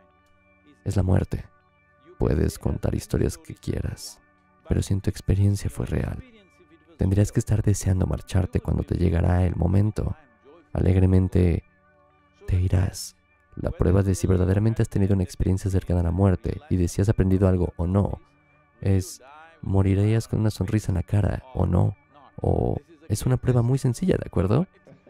es la muerte. Puedes contar historias que quieras, pero si en tu experiencia fue real, tendrías que estar deseando marcharte cuando te llegará el momento. Alegremente te irás. La prueba de si verdaderamente has tenido una experiencia cercana a la muerte y de si has aprendido algo o no, es ¿morirías con una sonrisa en la cara o no? O es una prueba muy sencilla, ¿de acuerdo?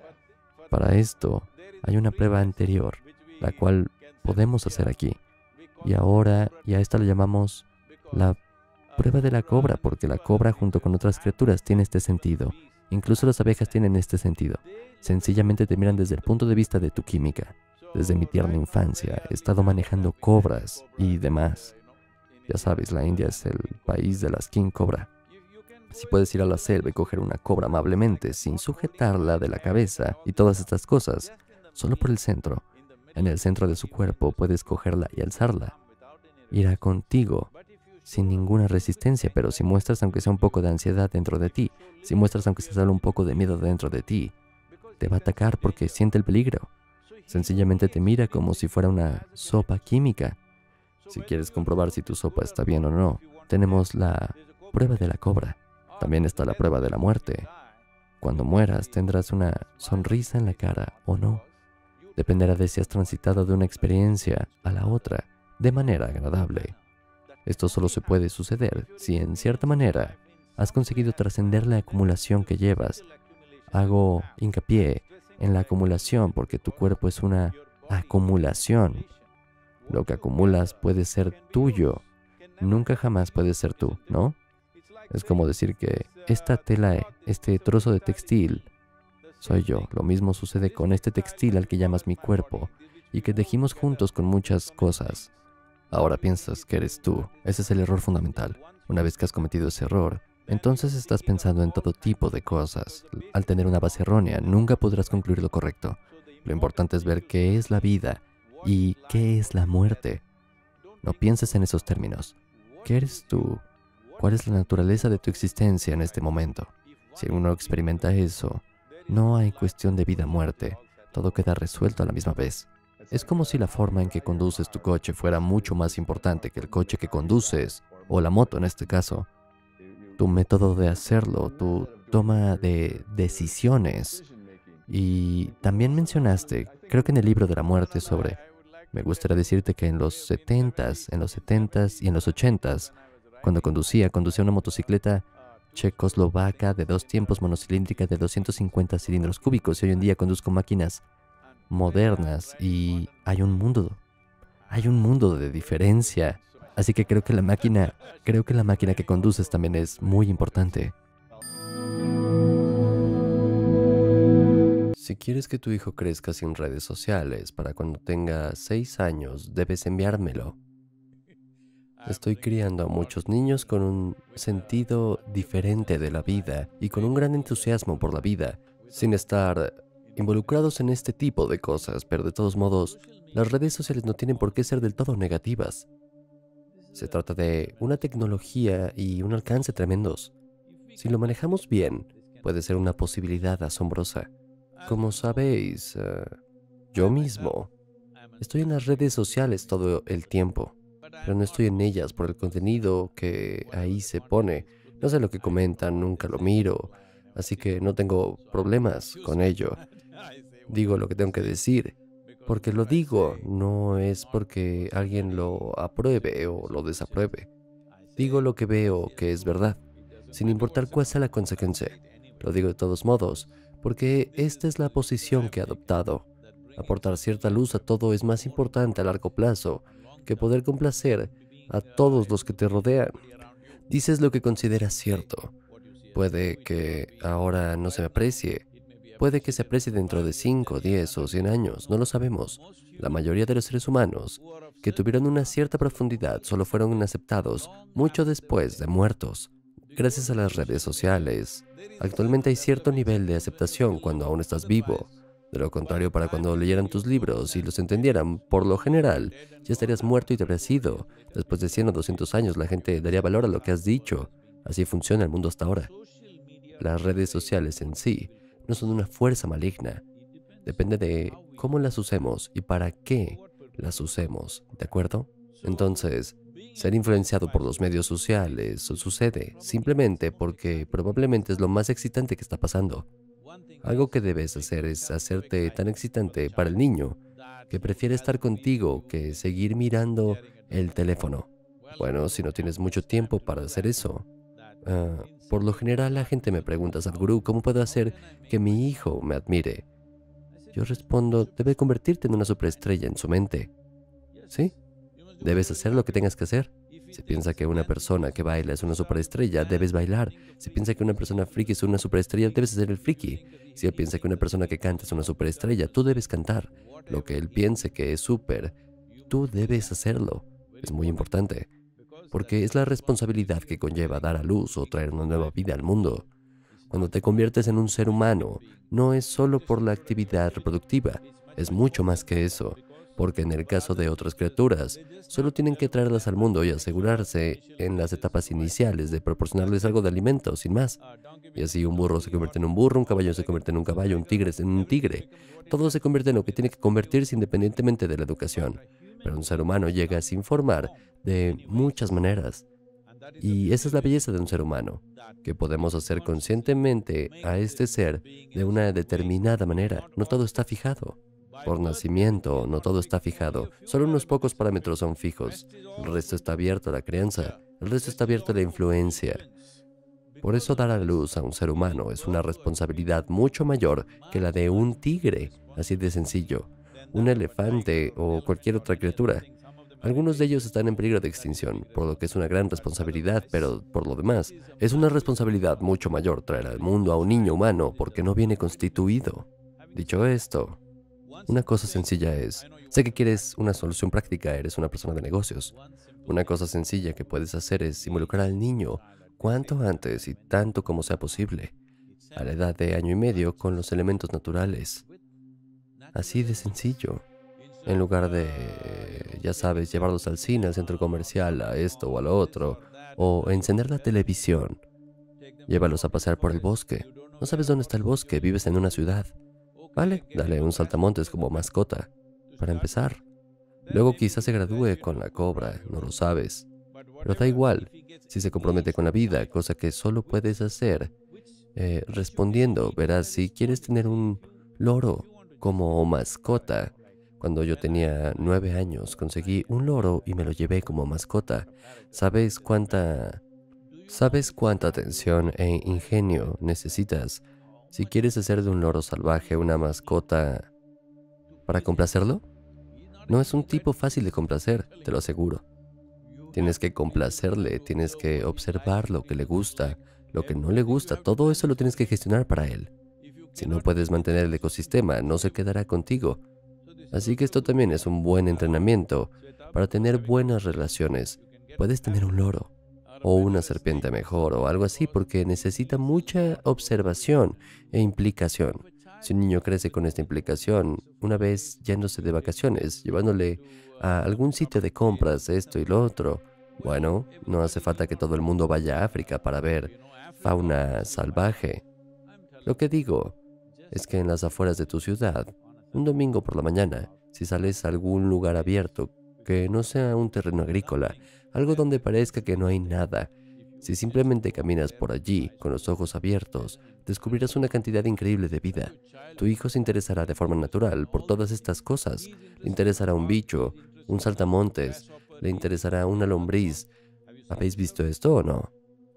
Para esto hay una prueba anterior, la cual podemos hacer aquí. Y ahora, y a esta la llamamos la prueba de la cobra, porque la cobra junto con otras criaturas tiene este sentido. Incluso las abejas tienen este sentido. Sencillamente te miran desde el punto de vista de tu química. Desde mi tierna infancia he estado manejando cobras y demás. Ya sabes, la India es el país de las king cobra. Si puedes ir a la selva y coger una cobra amablemente, sin sujetarla de la cabeza y todas estas cosas, solo por el centro, en el centro de su cuerpo puedes cogerla y alzarla. Irá contigo, sin ninguna resistencia, pero si muestras aunque sea un poco de ansiedad dentro de ti, si muestras aunque sea solo un poco de miedo dentro de ti, te va a atacar porque siente el peligro. Sencillamente te mira como si fuera una sopa química. Si quieres comprobar si tu sopa está bien o no, tenemos la prueba de la cobra. También está la prueba de la muerte. Cuando mueras tendrás una sonrisa en la cara o no. Dependerá de si has transitado de una experiencia a la otra de manera agradable. Esto solo se puede suceder si en cierta manera has conseguido trascender la acumulación que llevas. Hago hincapié en la acumulación porque tu cuerpo es una acumulación. Lo que acumulas puede ser tuyo. Nunca jamás puede ser tú, ¿no? Es como decir que esta tela, este trozo de textil, soy yo. Lo mismo sucede con este textil al que llamas mi cuerpo y que tejimos juntos con muchas cosas. Ahora piensas que eres tú. Ese es el error fundamental. Una vez que has cometido ese error, entonces estás pensando en todo tipo de cosas. Al tener una base errónea, nunca podrás concluir lo correcto. Lo importante es ver qué es la vida y qué es la muerte. No pienses en esos términos. ¿Qué eres tú? ¿Cuál es la naturaleza de tu existencia en este momento? Si uno experimenta eso, no hay cuestión de vida-muerte. Todo queda resuelto a la misma vez. Es como si la forma en que conduces tu coche fuera mucho más importante que el coche que conduces, o la moto en este caso. Tu método de hacerlo, tu toma de decisiones. Y también mencionaste, creo que en el libro de la muerte sobre, me gustaría decirte que en los setentas, en los setentas y en los ochentas, cuando conducía, conducía una motocicleta checoslovaca de dos tiempos monocilíndrica de doscientos cincuenta cilindros cúbicos y hoy en día conduzco máquinas modernas y hay un mundo, hay un mundo de diferencia. Así que creo que la máquina, creo que la máquina que conduces también es muy importante. Si quieres que tu hijo crezca sin redes sociales para cuando tenga seis años, debes enviármelo. Estoy criando a muchos niños con un sentido diferente de la vida y con un gran entusiasmo por la vida, sin estar involucrados en este tipo de cosas, pero de todos modos, las redes sociales no tienen por qué ser del todo negativas. Se trata de una tecnología y un alcance tremendos. Si lo manejamos bien, puede ser una posibilidad asombrosa. Como sabéis, uh, yo mismo estoy en las redes sociales todo el tiempo, pero no estoy en ellas por el contenido que ahí se pone. No sé lo que comentan, nunca lo miro, así que no tengo problemas con ello. Digo lo que tengo que decir, porque lo digo, no es porque alguien lo apruebe o lo desapruebe. Digo lo que veo que es verdad, sin importar cuál sea la consecuencia. Lo digo de todos modos, porque esta es la posición que he adoptado. Aportar cierta luz a todo es más importante a largo plazo que poder complacer a todos los que te rodean. Dices lo que consideras cierto. Puede que ahora no se me aprecie. Puede que se aprecie dentro de cinco, diez o cien años, no lo sabemos. La mayoría de los seres humanos que tuvieron una cierta profundidad solo fueron aceptados mucho después de muertos. Gracias a las redes sociales, actualmente hay cierto nivel de aceptación cuando aún estás vivo. De lo contrario, para cuando leyeran tus libros y los entendieran, por lo general, ya estarías muerto y te habrías ido. Después de cien o doscientos años, la gente daría valor a lo que has dicho. Así funciona el mundo hasta ahora. Las redes sociales en sí no son una fuerza maligna. Depende de cómo las usemos y para qué las usemos, ¿de acuerdo? Entonces, ser influenciado por los medios sociales sucede simplemente porque probablemente es lo más excitante que está pasando. Algo que debes hacer es hacerte tan excitante para el niño que prefiere estar contigo que seguir mirando el teléfono. Bueno, si no tienes mucho tiempo para hacer eso. Uh, por lo general la gente me pregunta, Sadhguru, ¿cómo puedo hacer que mi hijo me admire? Yo respondo, debe convertirte en una superestrella en su mente. ¿Sí? Debes hacer lo que tengas que hacer. Si piensa que una persona que baila es una superestrella, debes bailar. Si piensa que una persona friki es una superestrella, debes ser el friki. Si él piensa que una persona que canta es una superestrella, tú debes cantar. Lo que él piense que es súper, tú debes hacerlo. Es muy importante, porque es la responsabilidad que conlleva dar a luz o traer una nueva vida al mundo. Cuando te conviertes en un ser humano, no es solo por la actividad reproductiva, es mucho más que eso. Porque en el caso de otras criaturas, solo tienen que traerlas al mundo y asegurarse en las etapas iniciales de proporcionarles algo de alimento, sin más. Y así un burro se convierte en un burro, un caballo se convierte en un caballo, un tigre en un tigre. Todo se convierte en lo que tiene que convertirse independientemente de la educación. Pero un ser humano llega sin formar de muchas maneras. Y esa es la belleza de un ser humano, que podemos hacer conscientemente a este ser de una determinada manera. No todo está fijado. Por nacimiento, no todo está fijado. Solo unos pocos parámetros son fijos. El resto está abierto a la crianza. El resto está abierto a la influencia. Por eso dar a luz a un ser humano es una responsabilidad mucho mayor que la de un tigre, así de sencillo, un elefante o cualquier otra criatura. Algunos de ellos están en peligro de extinción, por lo que es una gran responsabilidad, pero por lo demás, es una responsabilidad mucho mayor traer al mundo a un niño humano porque no viene constituido. Dicho esto, una cosa sencilla es, sé que quieres una solución práctica, eres una persona de negocios. Una cosa sencilla que puedes hacer es involucrar al niño cuanto antes y tanto como sea posible, a la edad de año y medio con los elementos naturales. Así de sencillo. En lugar de, ya sabes, llevarlos al cine, al centro comercial, a esto o a lo otro, O encender la televisión. Llévalos a pasear por el bosque. No sabes dónde está el bosque, vives en una ciudad. Vale, dale un saltamontes como mascota, para empezar. Luego quizás se gradúe con la cobra, no lo sabes. Pero da igual, si se compromete con la vida, cosa que solo puedes hacer eh, respondiendo. Verás, si quieres tener un loro como mascota, cuando yo tenía nueve años conseguí un loro y me lo llevé como mascota. ¿Sabes cuánta, sabes cuánta atención e ingenio necesitas si quieres hacer de un loro salvaje una mascota para complacerlo? No es un tipo fácil de complacer, te lo aseguro. Tienes que complacerle, tienes que observar lo que le gusta, lo que no le gusta, todo eso lo tienes que gestionar para él. Si no puedes mantener el ecosistema, no se quedará contigo. Así que esto también es un buen entrenamiento para tener buenas relaciones. Puedes tener un loro, o una serpiente mejor, o algo así, porque necesita mucha observación e implicación. Si un niño crece con esta implicación, una vez yéndose de vacaciones, llevándole a algún sitio de compras, esto y lo otro, bueno, no hace falta que todo el mundo vaya a África para ver fauna salvaje. Lo que digo es que en las afueras de tu ciudad, un domingo por la mañana, si sales a algún lugar abierto, que no sea un terreno agrícola, algo donde parezca que no hay nada, si simplemente caminas por allí con los ojos abiertos, descubrirás una cantidad increíble de vida. Tu hijo se interesará de forma natural por todas estas cosas. Le interesará un bicho, un saltamontes, le interesará una lombriz. ¿Habéis visto esto o no?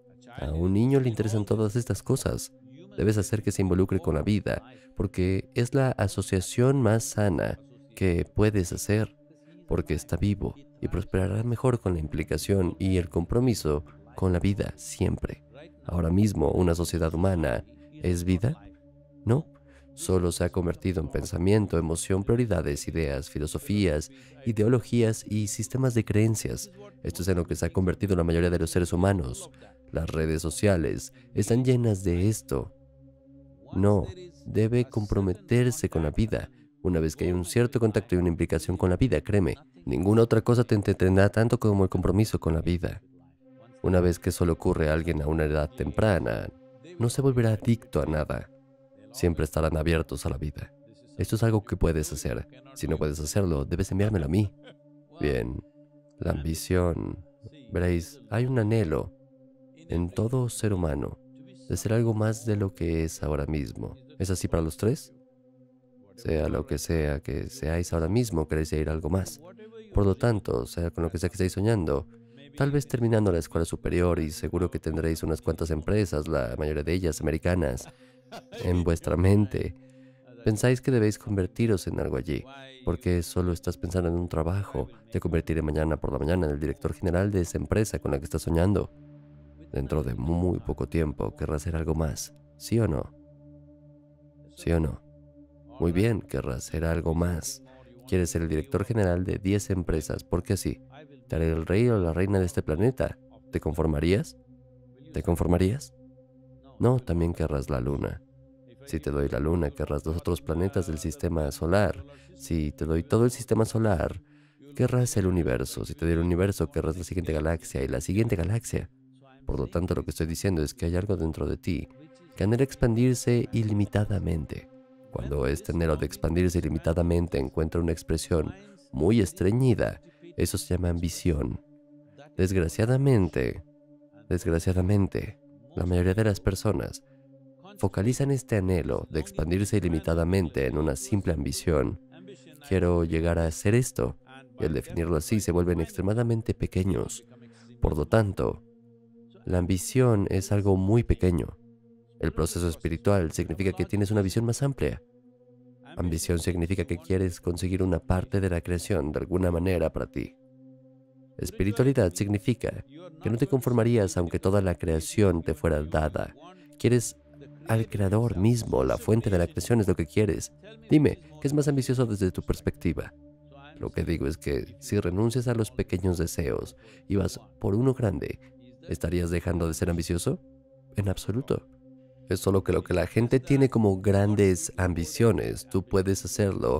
A un niño le interesan todas estas cosas. Debes hacer que se involucre con la vida, porque es la asociación más sana que puedes hacer, porque está vivo y prosperará mejor con la implicación y el compromiso con la vida siempre. Ahora mismo, una sociedad humana ¿es vida? No, solo se ha convertido en pensamiento, emoción, prioridades, ideas, filosofías, ideologías y sistemas de creencias. Esto es en lo que se ha convertido la mayoría de los seres humanos. Las redes sociales están llenas de esto. No, debe comprometerse con la vida. Una vez que hay un cierto contacto y una implicación con la vida, créeme, ninguna otra cosa te entretendrá tanto como el compromiso con la vida. Una vez que solo ocurre a alguien a una edad temprana, no se volverá adicto a nada. Siempre estarán abiertos a la vida. Esto es algo que puedes hacer. Si no puedes hacerlo, debes enviármelo a mí. Bien, la ambición. Veréis, hay un anhelo en todo ser humano de ser algo más de lo que es ahora mismo. ¿Es así para los tres? Sea lo que sea que seáis ahora mismo, queréis ir a algo más. Por lo tanto, sea con lo que sea que estéis soñando, tal vez terminando la escuela superior y seguro que tendréis unas cuantas empresas, la mayoría de ellas americanas, en vuestra mente. Pensáis que debéis convertiros en algo allí, porque solo estás pensando en un trabajo. Te convertiré mañana por la mañana en el director general de esa empresa con la que estás soñando. Dentro de muy poco tiempo querrás hacer algo más, ¿sí o no? ¿Sí o no? Muy bien, querrás hacer algo más. Quieres ser el director general de diez empresas, porque así, te haré el rey o la reina de este planeta. ¿Te conformarías? ¿Te conformarías? No, también querrás la luna. Si te doy la luna, querrás los otros planetas del sistema solar. Si te doy todo el sistema solar, querrás el universo. Si te doy el universo, querrás la siguiente galaxia y la siguiente galaxia. Por lo tanto, lo que estoy diciendo es que hay algo dentro de ti que anhela expandirse ilimitadamente. Cuando este anhelo de expandirse ilimitadamente encuentra una expresión muy estreñida, eso se llama ambición. Desgraciadamente, desgraciadamente, la mayoría de las personas focalizan este anhelo de expandirse ilimitadamente en una simple ambición. Quiero llegar a hacer esto, y al definirlo así se vuelven extremadamente pequeños. Por lo tanto, la ambición es algo muy pequeño. El proceso espiritual significa que tienes una visión más amplia. Ambición significa que quieres conseguir una parte de la creación de alguna manera para ti. Espiritualidad significa que no te conformarías aunque toda la creación te fuera dada. Quieres al creador mismo, la fuente de la creación es lo que quieres. Dime, ¿qué es más ambicioso desde tu perspectiva? Lo que digo es que si renuncias a los pequeños deseos y vas por uno grande, ¿estarías dejando de ser ambicioso? En absoluto. Es solo que lo que la gente tiene como grandes ambiciones, tú puedes hacerlo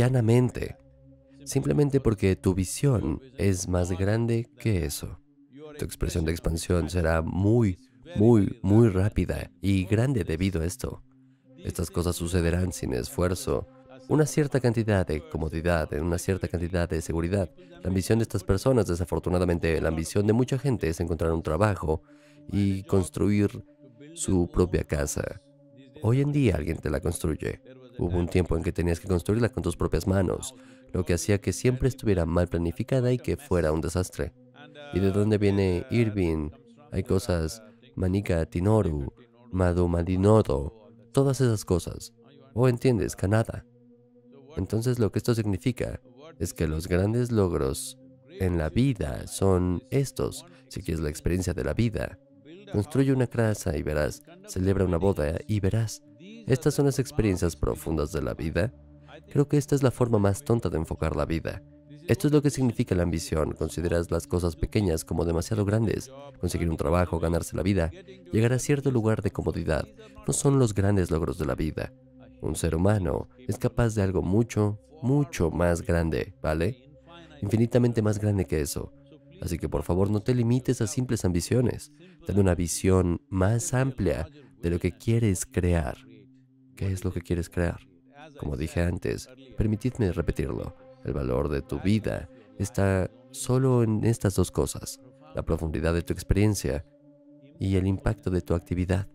livianamente, simplemente porque tu visión es más grande que eso. Tu expresión de expansión será muy, muy, muy rápida y grande debido a esto. Estas cosas sucederán sin esfuerzo. Una cierta cantidad de comodidad, en una cierta cantidad de seguridad. La ambición de estas personas, desafortunadamente, la ambición de mucha gente es encontrar un trabajo y construir su propia casa. Hoy en día alguien te la construye. Hubo un tiempo en que tenías que construirla con tus propias manos, lo que hacía que siempre estuviera mal planificada y que fuera un desastre. ¿Y de dónde viene Irving? Hay cosas, Manika Tinoru, Madu Madinodo, todas esas cosas. ¿O entiendes? Kanada. Entonces lo que esto significa es que los grandes logros en la vida son estos, si quieres la experiencia de la vida. Construye una casa y verás, celebra una boda y verás. Estas son las experiencias profundas de la vida. Creo que esta es la forma más tonta de enfocar la vida. Esto es lo que significa la ambición. Consideras las cosas pequeñas como demasiado grandes. Conseguir un trabajo, ganarse la vida, llegar a cierto lugar de comodidad, no son los grandes logros de la vida. Un ser humano es capaz de algo mucho, mucho más grande, ¿vale? Infinitamente más grande que eso. Así que por favor no te limites a simples ambiciones. Ten una visión más amplia de lo que quieres crear. ¿Qué es lo que quieres crear? Como dije antes, permitidme repetirlo. El valor de tu vida está solo en estas dos cosas: la profundidad de tu experiencia y el impacto de tu actividad.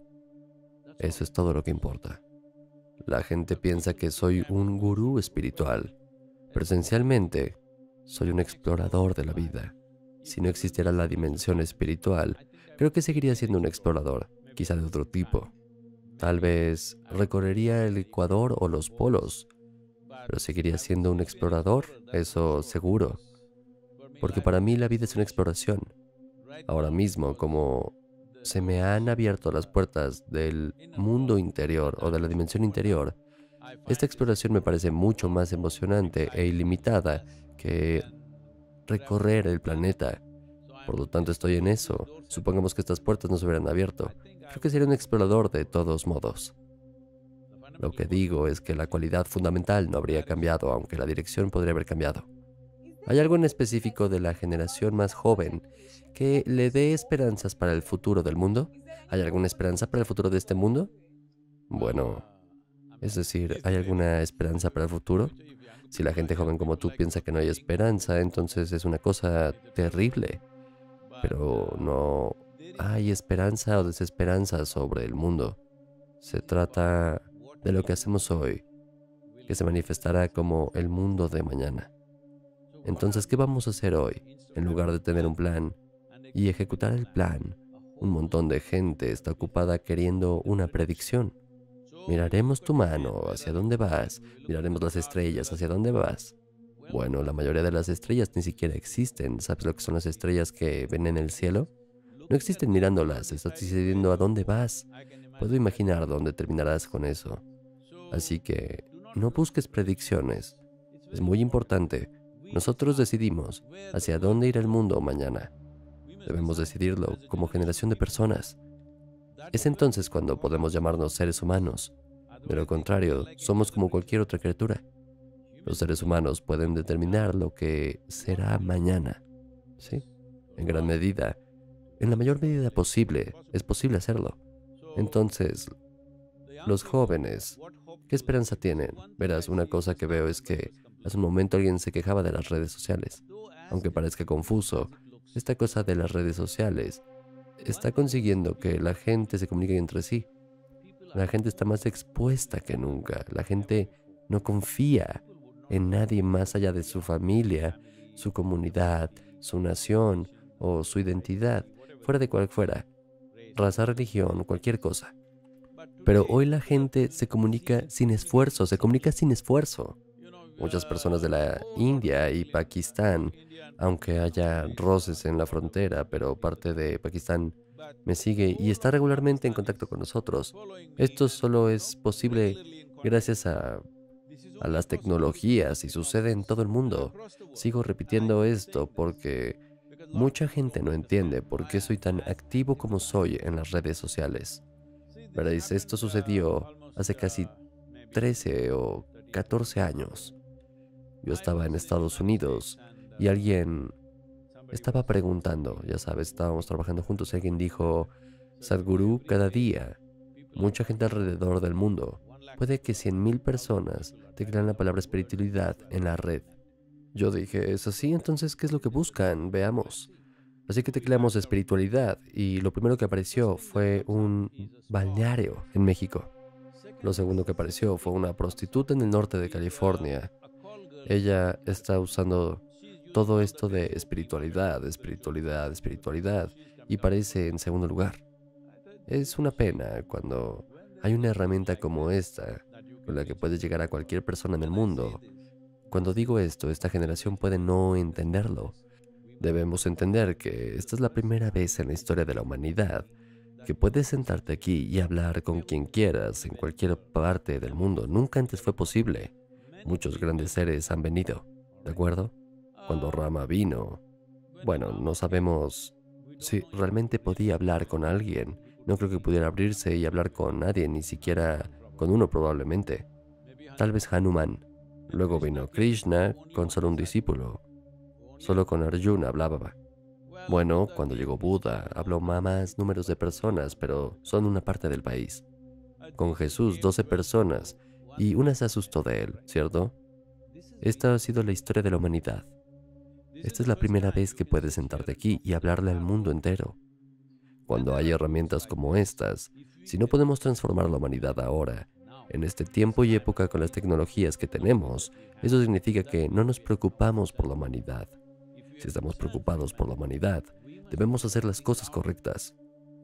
Eso es todo lo que importa. La gente piensa que soy un gurú espiritual, pero esencialmente soy un explorador de la vida. Si no existiera la dimensión espiritual, creo que seguiría siendo un explorador, quizá de otro tipo. Tal vez recorrería el Ecuador o los polos, pero seguiría siendo un explorador, eso seguro. Porque para mí la vida es una exploración. Ahora mismo, como se me han abierto las puertas del mundo interior o de la dimensión interior, esta exploración me parece mucho más emocionante e ilimitada que recorrer el planeta. Por lo tanto, estoy en eso. Supongamos que estas puertas no se hubieran abierto. Creo que sería un explorador de todos modos. Lo que digo es que la cualidad fundamental no habría cambiado, aunque la dirección podría haber cambiado. ¿Hay algo en específico de la generación más joven que le dé esperanzas para el futuro del mundo? ¿Hay alguna esperanza para el futuro de este mundo? Bueno, es decir, ¿hay alguna esperanza para el futuro? Si la gente joven como tú piensa que no hay esperanza, entonces es una cosa terrible. Pero no hay esperanza o desesperanza sobre el mundo. Se trata de lo que hacemos hoy, que se manifestará como el mundo de mañana. Entonces, ¿qué vamos a hacer hoy? En lugar de tener un plan y ejecutar el plan, un montón de gente está ocupada queriendo una predicción. Miraremos tu mano, ¿hacia dónde vas? Miraremos las estrellas, ¿hacia dónde vas? Bueno, la mayoría de las estrellas ni siquiera existen. ¿Sabes lo que son las estrellas que ven en el cielo? No existen mirándolas, estás decidiendo a dónde vas. Puedo imaginar dónde terminarás con eso. Así que no busques predicciones. Es muy importante. Nosotros decidimos hacia dónde irá el mundo mañana. Debemos decidirlo como generación de personas. Es entonces cuando podemos llamarnos seres humanos. De lo contrario, somos como cualquier otra criatura. Los seres humanos pueden determinar lo que será mañana. ¿Sí? En gran medida, en la mayor medida posible, es posible hacerlo. Entonces, los jóvenes, ¿qué esperanza tienen? Verás, una cosa que veo es que hace un momento alguien se quejaba de las redes sociales. Aunque parezca confuso, esta cosa de las redes sociales está consiguiendo que la gente se comunique entre sí. La gente está más expuesta que nunca. La gente no confía en nadie más allá de su familia, su comunidad, su nación o su identidad, fuera de cual fuera, raza, religión, cualquier cosa. Pero hoy la gente se comunica sin esfuerzo, se comunica sin esfuerzo. Muchas personas de la India y Pakistán, aunque haya roces en la frontera, pero parte de Pakistán me sigue y está regularmente en contacto con nosotros. Esto solo es posible gracias a, a las tecnologías y sucede en todo el mundo. Sigo repitiendo esto porque mucha gente no entiende por qué soy tan activo como soy en las redes sociales. Veréis, esto sucedió hace casi trece o catorce años. Yo estaba en Estados Unidos y alguien Estaba preguntando, ya sabes, estábamos trabajando juntos y alguien dijo, Sadhguru, cada día, mucha gente alrededor del mundo, puede que cien mil personas teclean la palabra espiritualidad en la red. Yo dije, ¿es así? Entonces, ¿qué es lo que buscan? Veamos. Así que tecleamos espiritualidad y lo primero que apareció fue un balneario en México. Lo segundo que apareció fue una prostituta en el norte de California. Ella está usando todo esto de espiritualidad, espiritualidad, espiritualidad y parece en segundo lugar. Es una pena cuando hay una herramienta como esta con la que puedes llegar a cualquier persona en el mundo. Cuando digo esto, esta generación puede no entenderlo. Debemos entender que esta es la primera vez en la historia de la humanidad que puedes sentarte aquí y hablar con quien quieras en cualquier parte del mundo. Nunca antes fue posible. Muchos grandes seres han venido, ¿de acuerdo? Cuando Rama vino, bueno, no sabemos si realmente podía hablar con alguien. No creo que pudiera abrirse y hablar con nadie, ni siquiera con uno probablemente. Tal vez Hanuman. Luego vino Krishna con solo un discípulo. Solo con Arjuna hablaba. Bueno, cuando llegó Buda, habló a más números de personas, pero son una parte del país. Con Jesús, doce personas, y una se asustó de él, ¿cierto? Esta ha sido la historia de la humanidad. Esta es la primera vez que puedes sentarte aquí y hablarle al mundo entero. Cuando hay herramientas como estas, si no podemos transformar la humanidad ahora, en este tiempo y época con las tecnologías que tenemos, eso significa que no nos preocupamos por la humanidad. Si estamos preocupados por la humanidad, debemos hacer las cosas correctas.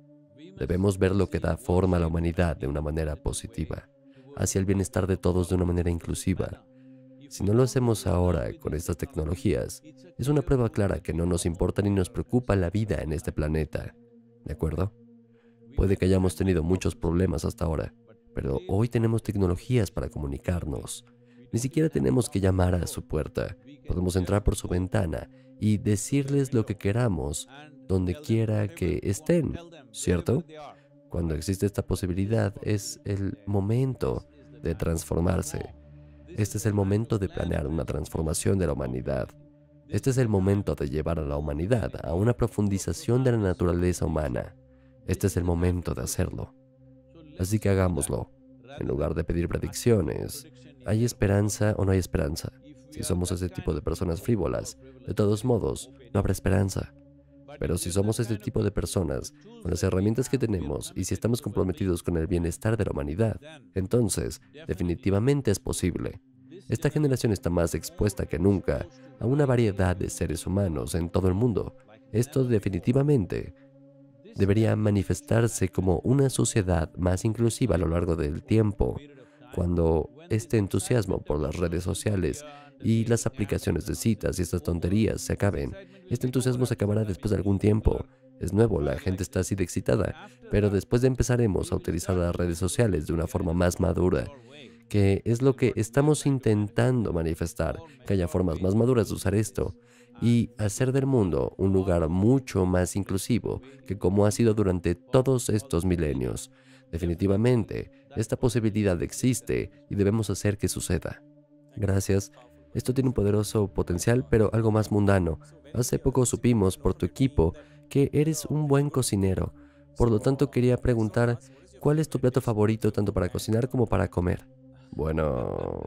Debemos ver lo que da forma a la humanidad de una manera positiva, hacia el bienestar de todos de una manera inclusiva. Si no lo hacemos ahora con estas tecnologías, es una prueba clara que no nos importa ni nos preocupa la vida en este planeta. ¿De acuerdo? Puede que hayamos tenido muchos problemas hasta ahora, pero hoy tenemos tecnologías para comunicarnos. Ni siquiera tenemos que llamar a su puerta. Podemos entrar por su ventana y decirles lo que queramos, donde quiera que estén, ¿cierto? Cuando existe esta posibilidad, es el momento de transformarse. Este es el momento de planear una transformación de la humanidad. Este es el momento de llevar a la humanidad a una profundización de la naturaleza humana. Este es el momento de hacerlo. Así que hagámoslo. En lugar de pedir predicciones, ¿hay esperanza o no hay esperanza? Si somos ese tipo de personas frívolas, de todos modos, no habrá esperanza. Pero si somos este tipo de personas, con las herramientas que tenemos y si estamos comprometidos con el bienestar de la humanidad, entonces, definitivamente es posible. Esta generación está más expuesta que nunca a una variedad de seres humanos en todo el mundo. Esto definitivamente debería manifestarse como una sociedad más inclusiva a lo largo del tiempo, cuando este entusiasmo por las redes sociales y las aplicaciones de citas y estas tonterías se acaben. Este entusiasmo se acabará después de algún tiempo. Es nuevo, la gente está así de excitada, pero después empezaremos a utilizar las redes sociales de una forma más madura, que es lo que estamos intentando manifestar, que haya formas más maduras de usar esto y hacer del mundo un lugar mucho más inclusivo que como ha sido durante todos estos milenios. Definitivamente, esta posibilidad existe y debemos hacer que suceda. Gracias. Esto tiene un poderoso potencial, pero algo más mundano. Hace poco supimos por tu equipo que eres un buen cocinero. Por lo tanto, quería preguntar, ¿cuál es tu plato favorito tanto para cocinar como para comer? Bueno...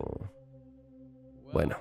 Bueno...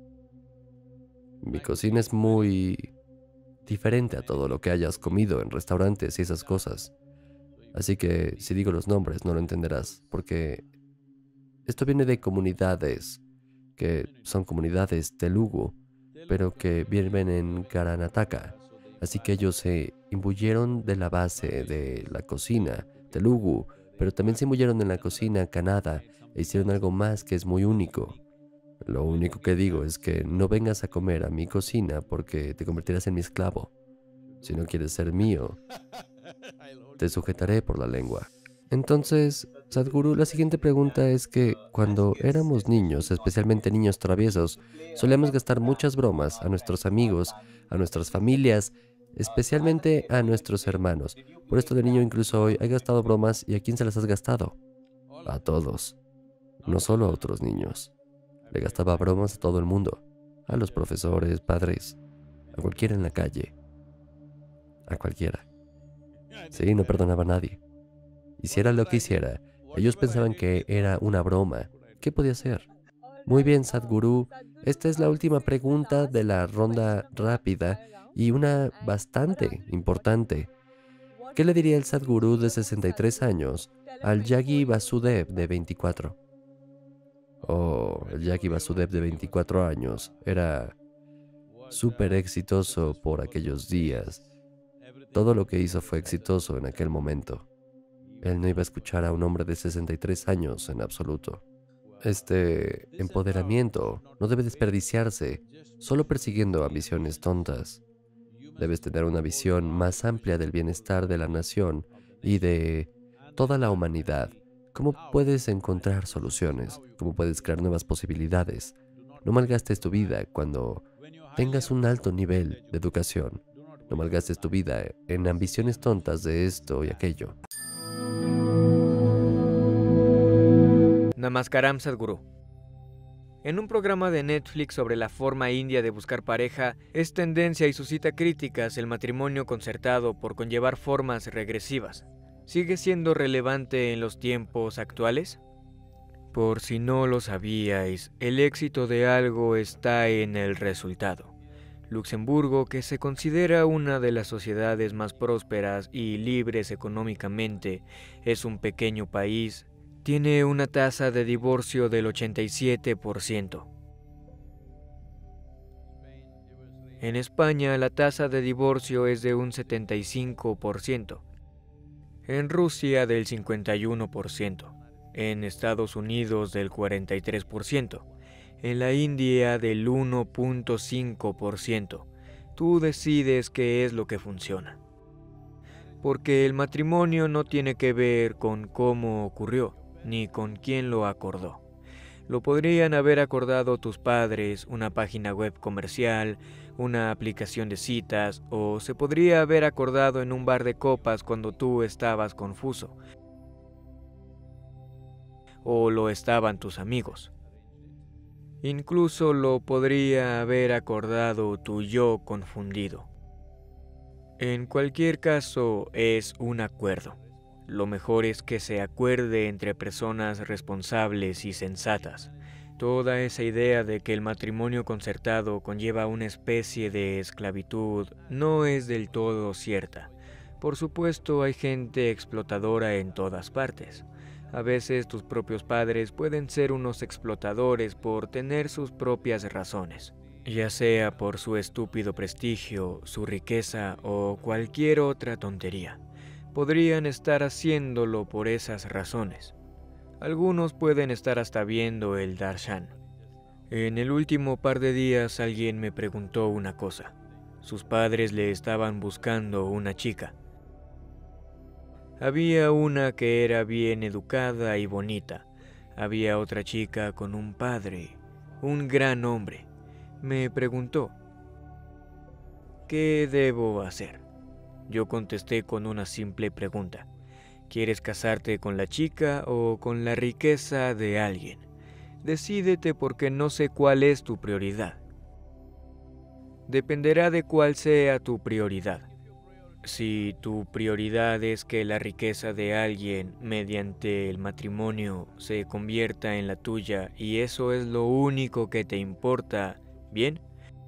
Mi cocina es muy diferente a todo lo que hayas comido en restaurantes y esas cosas. Así que si digo los nombres no lo entenderás, porque esto viene de comunidades que son comunidades telugu, pero que viven en Karnataka. Así que ellos se imbuyeron de la base de la cocina telugu, pero también se imbuyeron en la cocina kannada e hicieron algo más que es muy único. Lo único que digo es que no vengas a comer a mi cocina porque te convertirás en mi esclavo. Si no quieres ser mío, te sujetaré por la lengua. Entonces, Sadhguru, la siguiente pregunta es que cuando éramos niños, especialmente niños traviesos, solíamos gastar muchas bromas a nuestros amigos, a nuestras familias, especialmente a nuestros hermanos. Por esto de niño incluso hoy, ¿has gastado bromas y a quién se las has gastado? A todos, no solo a otros niños. Le gastaba bromas a todo el mundo, a los profesores, padres, a cualquiera en la calle. a cualquiera. Sí, no perdonaba a nadie. Hiciera lo que hiciera, ellos pensaban que era una broma. ¿Qué podía hacer? Muy bien, Sadhguru. Esta es la última pregunta de la ronda rápida y una bastante importante. ¿Qué le diría el Sadhguru de sesenta y tres años al Yagi Vasudev de veinticuatro? Oh, el Yagi Vasudev de veinticuatro años era súper exitoso por aquellos días. Todo lo que hizo fue exitoso en aquel momento. Él no iba a escuchar a un hombre de sesenta y tres años en absoluto. Este empoderamiento no debe desperdiciarse solo persiguiendo ambiciones tontas. Debes tener una visión más amplia del bienestar de la nación y de toda la humanidad. ¿Cómo puedes encontrar soluciones? ¿Cómo puedes crear nuevas posibilidades? No malgastes tu vida cuando tengas un alto nivel de educación. No malgastes tu vida en ambiciones tontas de esto y aquello. Namaskaram, Sadhguru. En un programa de Netflix sobre la forma india de buscar pareja, es tendencia y suscita críticas el matrimonio concertado por conllevar formas regresivas. ¿Sigue siendo relevante en los tiempos actuales? Por si no lo sabíais, el éxito de algo está en el resultado. Luxemburgo, que se considera una de las sociedades más prósperas y libres económicamente, es un pequeño país. Tiene una tasa de divorcio del ochenta y siete por ciento. En España la tasa de divorcio es de un setenta y cinco por ciento. En Rusia del cincuenta y uno por ciento. En Estados Unidos del cuarenta y tres por ciento. En la India del uno punto cinco por ciento. Tú decides qué es lo que funciona. Porque el matrimonio no tiene que ver con cómo ocurrió, ni con quién lo acordó. Lo podrían haber acordado tus padres, una página web comercial, una aplicación de citas, o se podría haber acordado en un bar de copas cuando tú estabas confuso. O lo estaban tus amigos. Incluso lo podría haber acordado tu yo confundido. En cualquier caso, es un acuerdo. Lo mejor es que se acuerde entre personas responsables y sensatas. Toda esa idea de que el matrimonio concertado conlleva una especie de esclavitud no es del todo cierta. Por supuesto, hay gente explotadora en todas partes. A veces tus propios padres pueden ser unos explotadores por tener sus propias razones, ya sea por su estúpido prestigio, su riqueza o cualquier otra tontería. Podrían estar haciéndolo por esas razones. Algunos pueden estar hasta viendo el darshan. En el último par de días alguien me preguntó una cosa. Sus padres le estaban buscando una chica. Había una que era bien educada y bonita. Había otra chica con un padre, un gran hombre. Me preguntó, ¿qué debo hacer? Yo contesté con una simple pregunta. ¿Quieres casarte con la chica o con la riqueza de alguien? Decídete porque no sé cuál es tu prioridad. Dependerá de cuál sea tu prioridad. Si tu prioridad es que la riqueza de alguien mediante el matrimonio se convierta en la tuya y eso es lo único que te importa, ¿bien?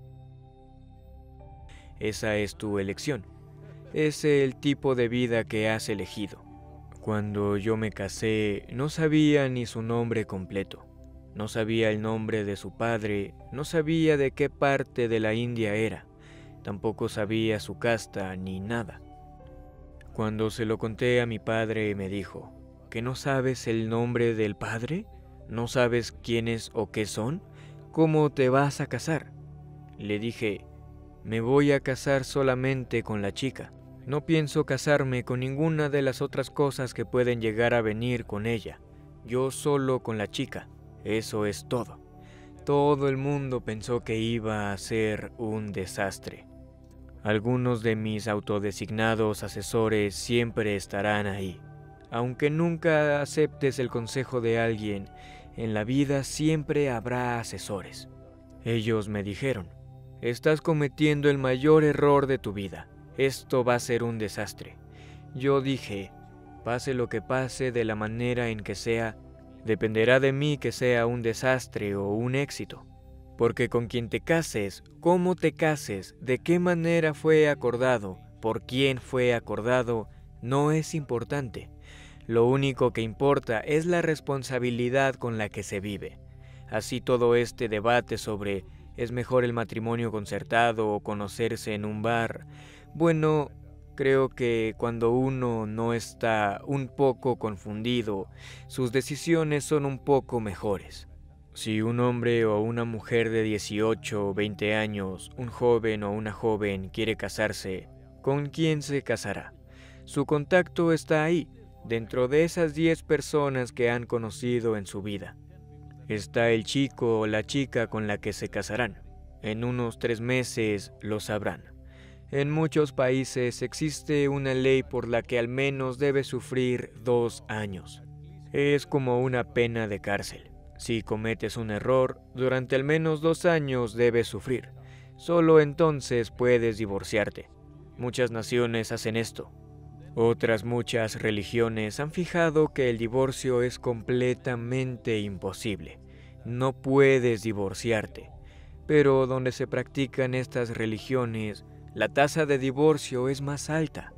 Esa es tu elección. Es el tipo de vida que has elegido. Cuando yo me casé, no sabía ni su nombre completo. No sabía el nombre de su padre, no sabía de qué parte de la India era. Tampoco sabía su casta ni nada. Cuando se lo conté a mi padre, me dijo, ¿que no sabes el nombre del padre? ¿No sabes quiénes o qué son? ¿Cómo te vas a casar? Le dije, me voy a casar solamente con la chica. No pienso casarme con ninguna de las otras cosas que pueden llegar a venir con ella. Yo solo con la chica. Eso es todo. Todo el mundo pensó que iba a ser un desastre. Algunos de mis autodesignados asesores siempre estarán ahí. Aunque nunca aceptes el consejo de alguien, en la vida siempre habrá asesores. Ellos me dijeron, estás cometiendo el mayor error de tu vida. esto va a ser un desastre. Yo dije, pase lo que pase, de la manera en que sea, dependerá de mí que sea un desastre o un éxito. Porque con quien te cases, cómo te cases, de qué manera fue acordado, por quién fue acordado, no es importante. Lo único que importa es la responsabilidad con la que se vive. Así todo este debate sobre ¿es mejor el matrimonio concertado o conocerse en un bar? Bueno, creo que cuando uno no está un poco confundido, sus decisiones son un poco mejores. Si un hombre o una mujer de dieciocho o veinte años, un joven o una joven quiere casarse, ¿con quién se casará? Su contacto está ahí, dentro de esas diez personas que han conocido en su vida. Está el chico o la chica con la que se casarán. En unos tres meses lo sabrán. En muchos países existe una ley por la que al menos debe sufrir dos años. Es como una pena de cárcel. Si cometes un error, durante al menos dos años debes sufrir. Solo entonces puedes divorciarte. Muchas naciones hacen esto. Otras muchas religiones han fijado que el divorcio es completamente imposible. No puedes divorciarte. Pero donde se practican estas religiones, la tasa de divorcio es más alta.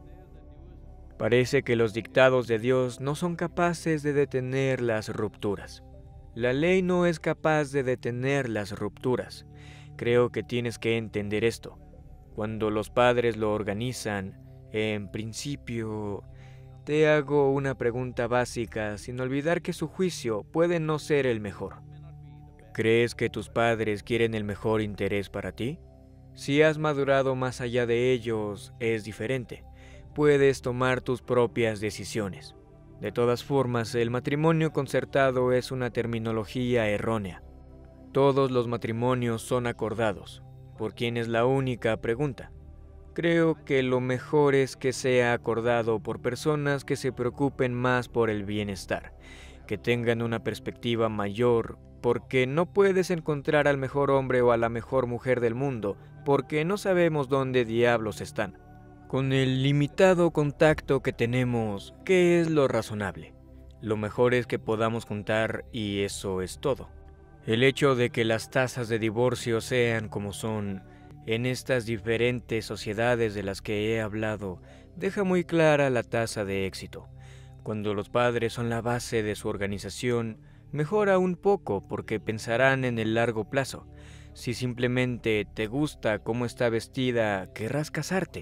Parece que los dictados de Dios no son capaces de detener las rupturas. La ley no es capaz de detener las rupturas. Creo que tienes que entender esto. Cuando los padres lo organizan, en principio, te hago una pregunta básica sin olvidar que su juicio puede no ser el mejor. ¿Crees que tus padres quieren el mejor interés para ti? Si has madurado más allá de ellos, es diferente. Puedes tomar tus propias decisiones. De todas formas, el matrimonio concertado es una terminología errónea. Todos los matrimonios son acordados, por quien es la única pregunta. Creo que lo mejor es que sea acordado por personas que se preocupen más por el bienestar, que tengan una perspectiva mayor, porque no puedes encontrar al mejor hombre o a la mejor mujer del mundo, porque no sabemos dónde diablos están. Con el limitado contacto que tenemos, ¿qué es lo razonable? Lo mejor es que podamos contar y eso es todo. El hecho de que las tasas de divorcio sean como son en estas diferentes sociedades de las que he hablado, deja muy clara la tasa de éxito. Cuando los padres son la base de su organización, mejora un poco porque pensarán en el largo plazo. Si simplemente te gusta cómo está vestida, querrás casarte.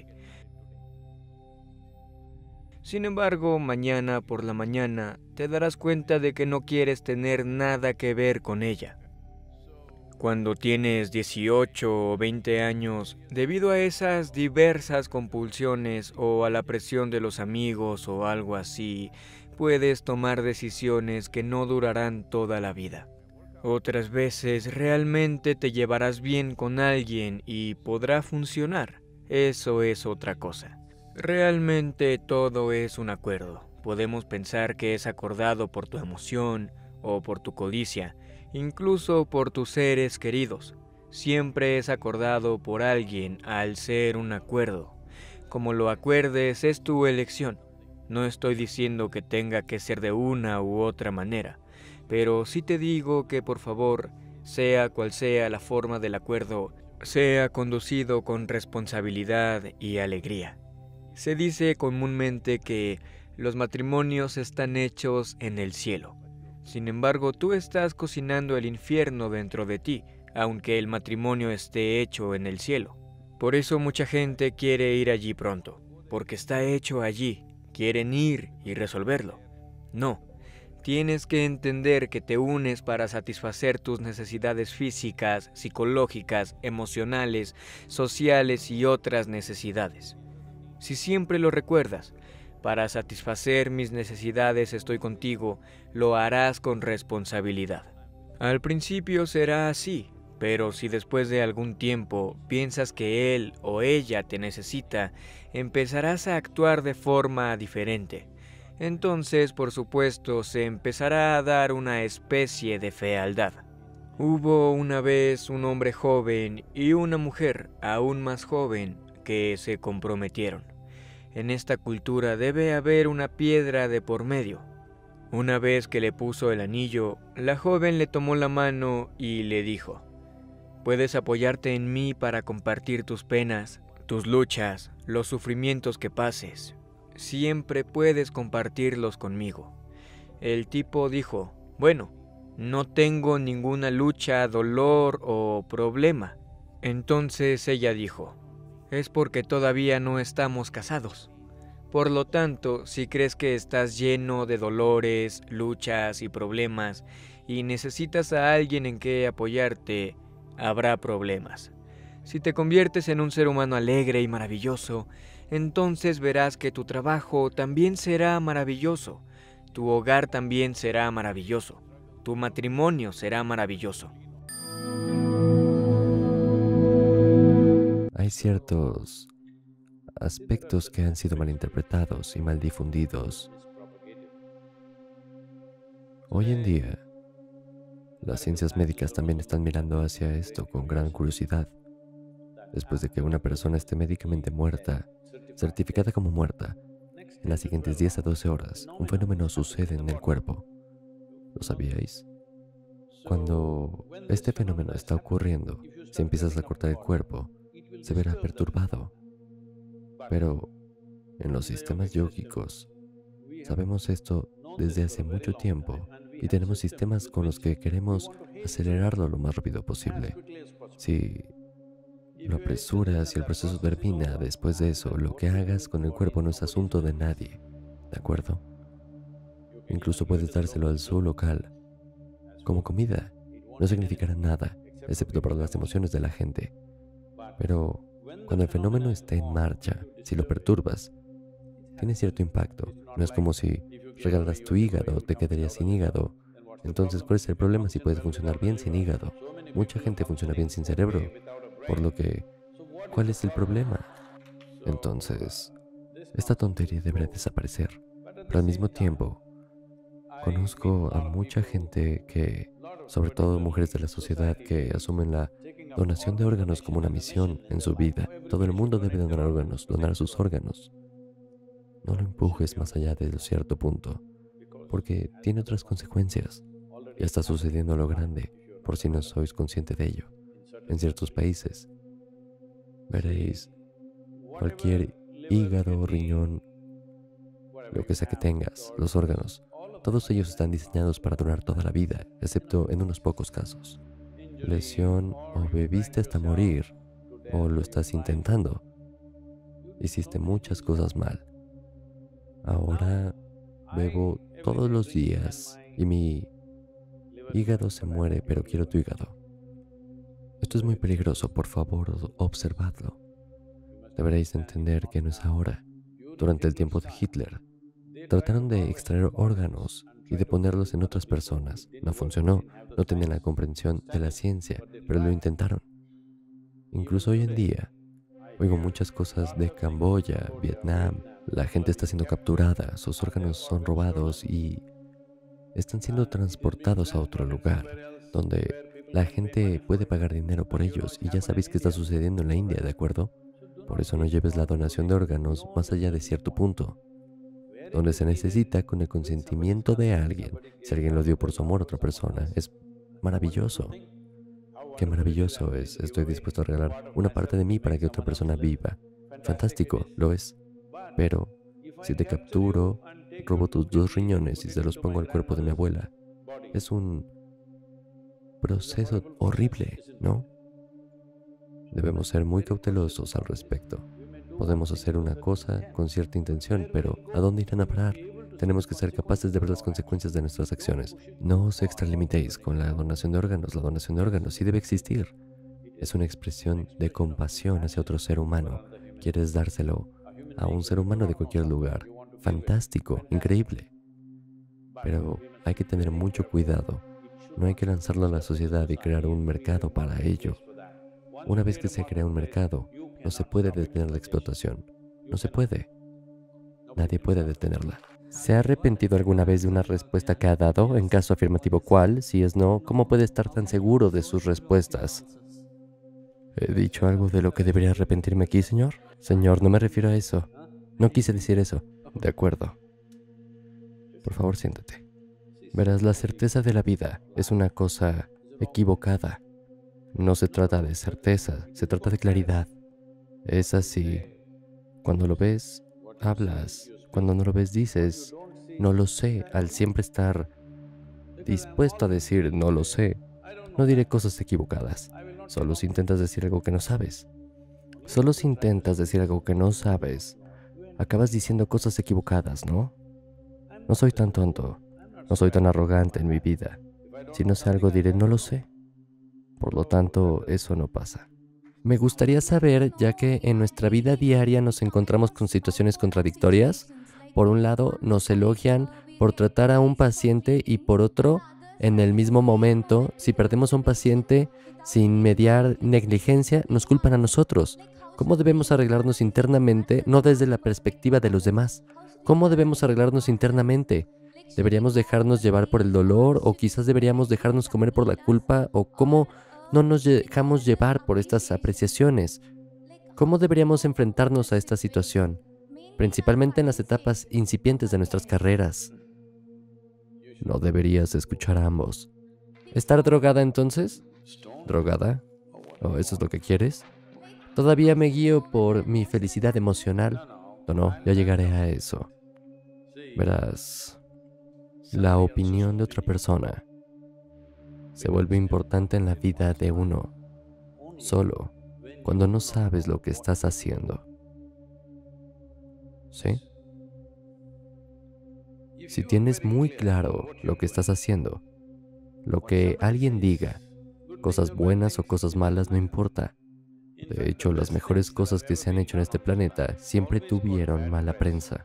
Sin embargo, mañana por la mañana te darás cuenta de que no quieres tener nada que ver con ella. Cuando tienes dieciocho o veinte años, debido a esas diversas compulsiones o a la presión de los amigos o algo así, puedes tomar decisiones que no durarán toda la vida. Otras veces realmente te llevarás bien con alguien y podrá funcionar. Eso es otra cosa. Realmente todo es un acuerdo. Podemos pensar que es acordado por tu emoción o por tu codicia, incluso por tus seres queridos. Siempre es acordado por alguien al ser un acuerdo. Como lo acuerdes es tu elección. No estoy diciendo que tenga que ser de una u otra manera, pero sí te digo que por favor, sea cual sea la forma del acuerdo, sea conducido con responsabilidad y alegría. Se dice comúnmente que los matrimonios están hechos en el cielo. Sin embargo, tú estás cocinando el infierno dentro de ti, aunque el matrimonio esté hecho en el cielo. Por eso mucha gente quiere ir allí pronto, porque está hecho allí. Quieren ir y resolverlo. No, tienes que entender que te unes para satisfacer tus necesidades físicas, psicológicas, emocionales, sociales y otras necesidades. Si siempre lo recuerdas, para satisfacer mis necesidades estoy contigo, lo harás con responsabilidad. Al principio será así, pero si después de algún tiempo piensas que él o ella te necesita, empezarás a actuar de forma diferente. Entonces, por supuesto, se empezará a dar una especie de fealdad. Hubo una vez un hombre joven y una mujer aún más joven que se comprometieron. En esta cultura debe haber una piedra de por medio. Una vez que le puso el anillo, la joven le tomó la mano y le dijo: «Puedes apoyarte en mí para compartir tus penas, tus luchas, los sufrimientos que pases. Siempre puedes compartirlos conmigo». El tipo dijo: «Bueno, no tengo ninguna lucha, dolor o problema». Entonces ella dijo: «Es porque todavía no estamos casados. Por lo tanto, si crees que estás lleno de dolores, luchas y problemas y necesitas a alguien en que apoyarte, habrá problemas. Si te conviertes en un ser humano alegre y maravilloso, entonces verás que tu trabajo también será maravilloso, tu hogar también será maravilloso, tu matrimonio será maravilloso». Hay ciertos aspectos que han sido malinterpretados y mal difundidos. Hoy en día, las ciencias médicas también están mirando hacia esto con gran curiosidad. Después de que una persona esté médicamente muerta, certificada como muerta, en las siguientes diez a doce horas, un fenómeno sucede en el cuerpo. ¿Lo sabíais? Cuando este fenómeno está ocurriendo, si empiezas a cortar el cuerpo, se verá perturbado. Pero en los sistemas yógicos sabemos esto desde hace mucho tiempo y tenemos sistemas con los que queremos acelerarlo lo más rápido posible. Si lo apresuras y el proceso termina después de eso, lo que hagas con el cuerpo no es asunto de nadie, ¿de acuerdo? Incluso puedes dárselo al zoo local como comida. No significará nada, excepto para las emociones de la gente. Pero cuando el fenómeno esté en marcha, si lo perturbas, tiene cierto impacto. No es como si regalaras tu hígado, te quedarías sin hígado. Entonces, ¿cuál es el problema si puedes funcionar bien sin hígado? Mucha gente funciona bien sin cerebro, por lo que, ¿cuál es el problema? Entonces, esta tontería debería desaparecer. Pero al mismo tiempo, conozco a mucha gente que, sobre todo mujeres de la sociedad, que asumen la donación de órganos como una misión en su vida. Todo el mundo debe donar órganos, donar sus órganos. No lo empujes más allá de cierto punto, porque tiene otras consecuencias. Ya está sucediendo a lo grande, por si no sois consciente de ello. En ciertos países, veréis cualquier hígado, riñón, lo que sea que tengas, los órganos, todos ellos están diseñados para durar toda la vida, excepto en unos pocos casos. Lesión o bebiste hasta morir, o lo estás intentando. Hiciste muchas cosas mal. Ahora bebo todos los días y mi hígado se muere, pero quiero tu hígado. Esto es muy peligroso, por favor, observadlo. Deberéis entender que no es ahora. Durante el tiempo de Hitler, trataron de extraer órganos y de ponerlos en otras personas. No funcionó, no tenían la comprensión de la ciencia, pero lo intentaron. Incluso hoy en día, oigo muchas cosas de Camboya, Vietnam. La gente está siendo capturada, sus órganos son robados y están siendo transportados a otro lugar, donde la gente puede pagar dinero por ellos. Y ya sabéis qué está sucediendo en la India, ¿de acuerdo? Por eso no lleves la donación de órganos más allá de cierto punto, donde se necesita con el consentimiento de alguien. Si alguien lo dio por su amor a otra persona, es maravilloso. Qué maravilloso es. Estoy dispuesto a regalar una parte de mí para que otra persona viva. Fantástico, lo es. Pero si te capturo, robo tus dos riñones y se los pongo al cuerpo de mi abuela, es un proceso horrible, ¿no? Debemos ser muy cautelosos al respecto. Podemos hacer una cosa con cierta intención, pero ¿a dónde irán a parar? Tenemos que ser capaces de ver las consecuencias de nuestras acciones. No os extralimitéis con la donación de órganos. La donación de órganos sí debe existir. Es una expresión de compasión hacia otro ser humano. Quieres dárselo a un ser humano de cualquier lugar. Fantástico, increíble. Pero hay que tener mucho cuidado. No hay que lanzarlo a la sociedad y crear un mercado para ello. Una vez que se crea un mercado, no se puede detener la explotación. No se puede. Nadie puede detenerla. ¿Se ha arrepentido alguna vez de una respuesta que ha dado? En caso afirmativo, ¿cuál? Si es no, ¿cómo puede estar tan seguro de sus respuestas? ¿He dicho algo de lo que debería arrepentirme aquí, señor? Señor, no me refiero a eso. No quise decir eso. De acuerdo. Por favor, siéntate. Verás, la certeza de la vida es una cosa equivocada. No se trata de certeza, se trata de claridad. Es así. Cuando lo ves, hablas. Cuando no lo ves, dices, no lo sé. Al siempre estar dispuesto a decir, no lo sé, no diré cosas equivocadas. Solo si intentas decir algo que no sabes. Solo si intentas decir algo que no sabes, acabas diciendo cosas equivocadas, ¿no? No soy tan tonto. No soy tan arrogante en mi vida. Si no sé algo, diré, no lo sé. Por lo tanto, eso no pasa. Me gustaría saber, ya que en nuestra vida diaria nos encontramos con situaciones contradictorias. Por un lado, nos elogian por tratar a un paciente y por otro, en el mismo momento, si perdemos a un paciente sin mediar negligencia, nos culpan a nosotros. ¿Cómo debemos arreglarnos internamente, no desde la perspectiva de los demás? ¿Cómo debemos arreglarnos internamente? ¿Deberíamos dejarnos llevar por el dolor o quizás deberíamos dejarnos comer por la culpa? ¿O cómo no nos dejamos llevar por estas apreciaciones? ¿Cómo deberíamos enfrentarnos a esta situación? Principalmente en las etapas incipientes de nuestras carreras. No deberías escuchar a ambos. ¿Estar drogada entonces? ¿Drogada? ¿O eso es lo que quieres? Todavía me guío por mi felicidad emocional. No, no, ya llegaré a eso. Verás, la opinión de otra persona se vuelve importante en la vida de uno solo cuando no sabes lo que estás haciendo. ¿Sí? Si tienes muy claro lo que estás haciendo, lo que alguien diga, cosas buenas o cosas malas, no importa. De hecho, las mejores cosas que se han hecho en este planeta siempre tuvieron mala prensa.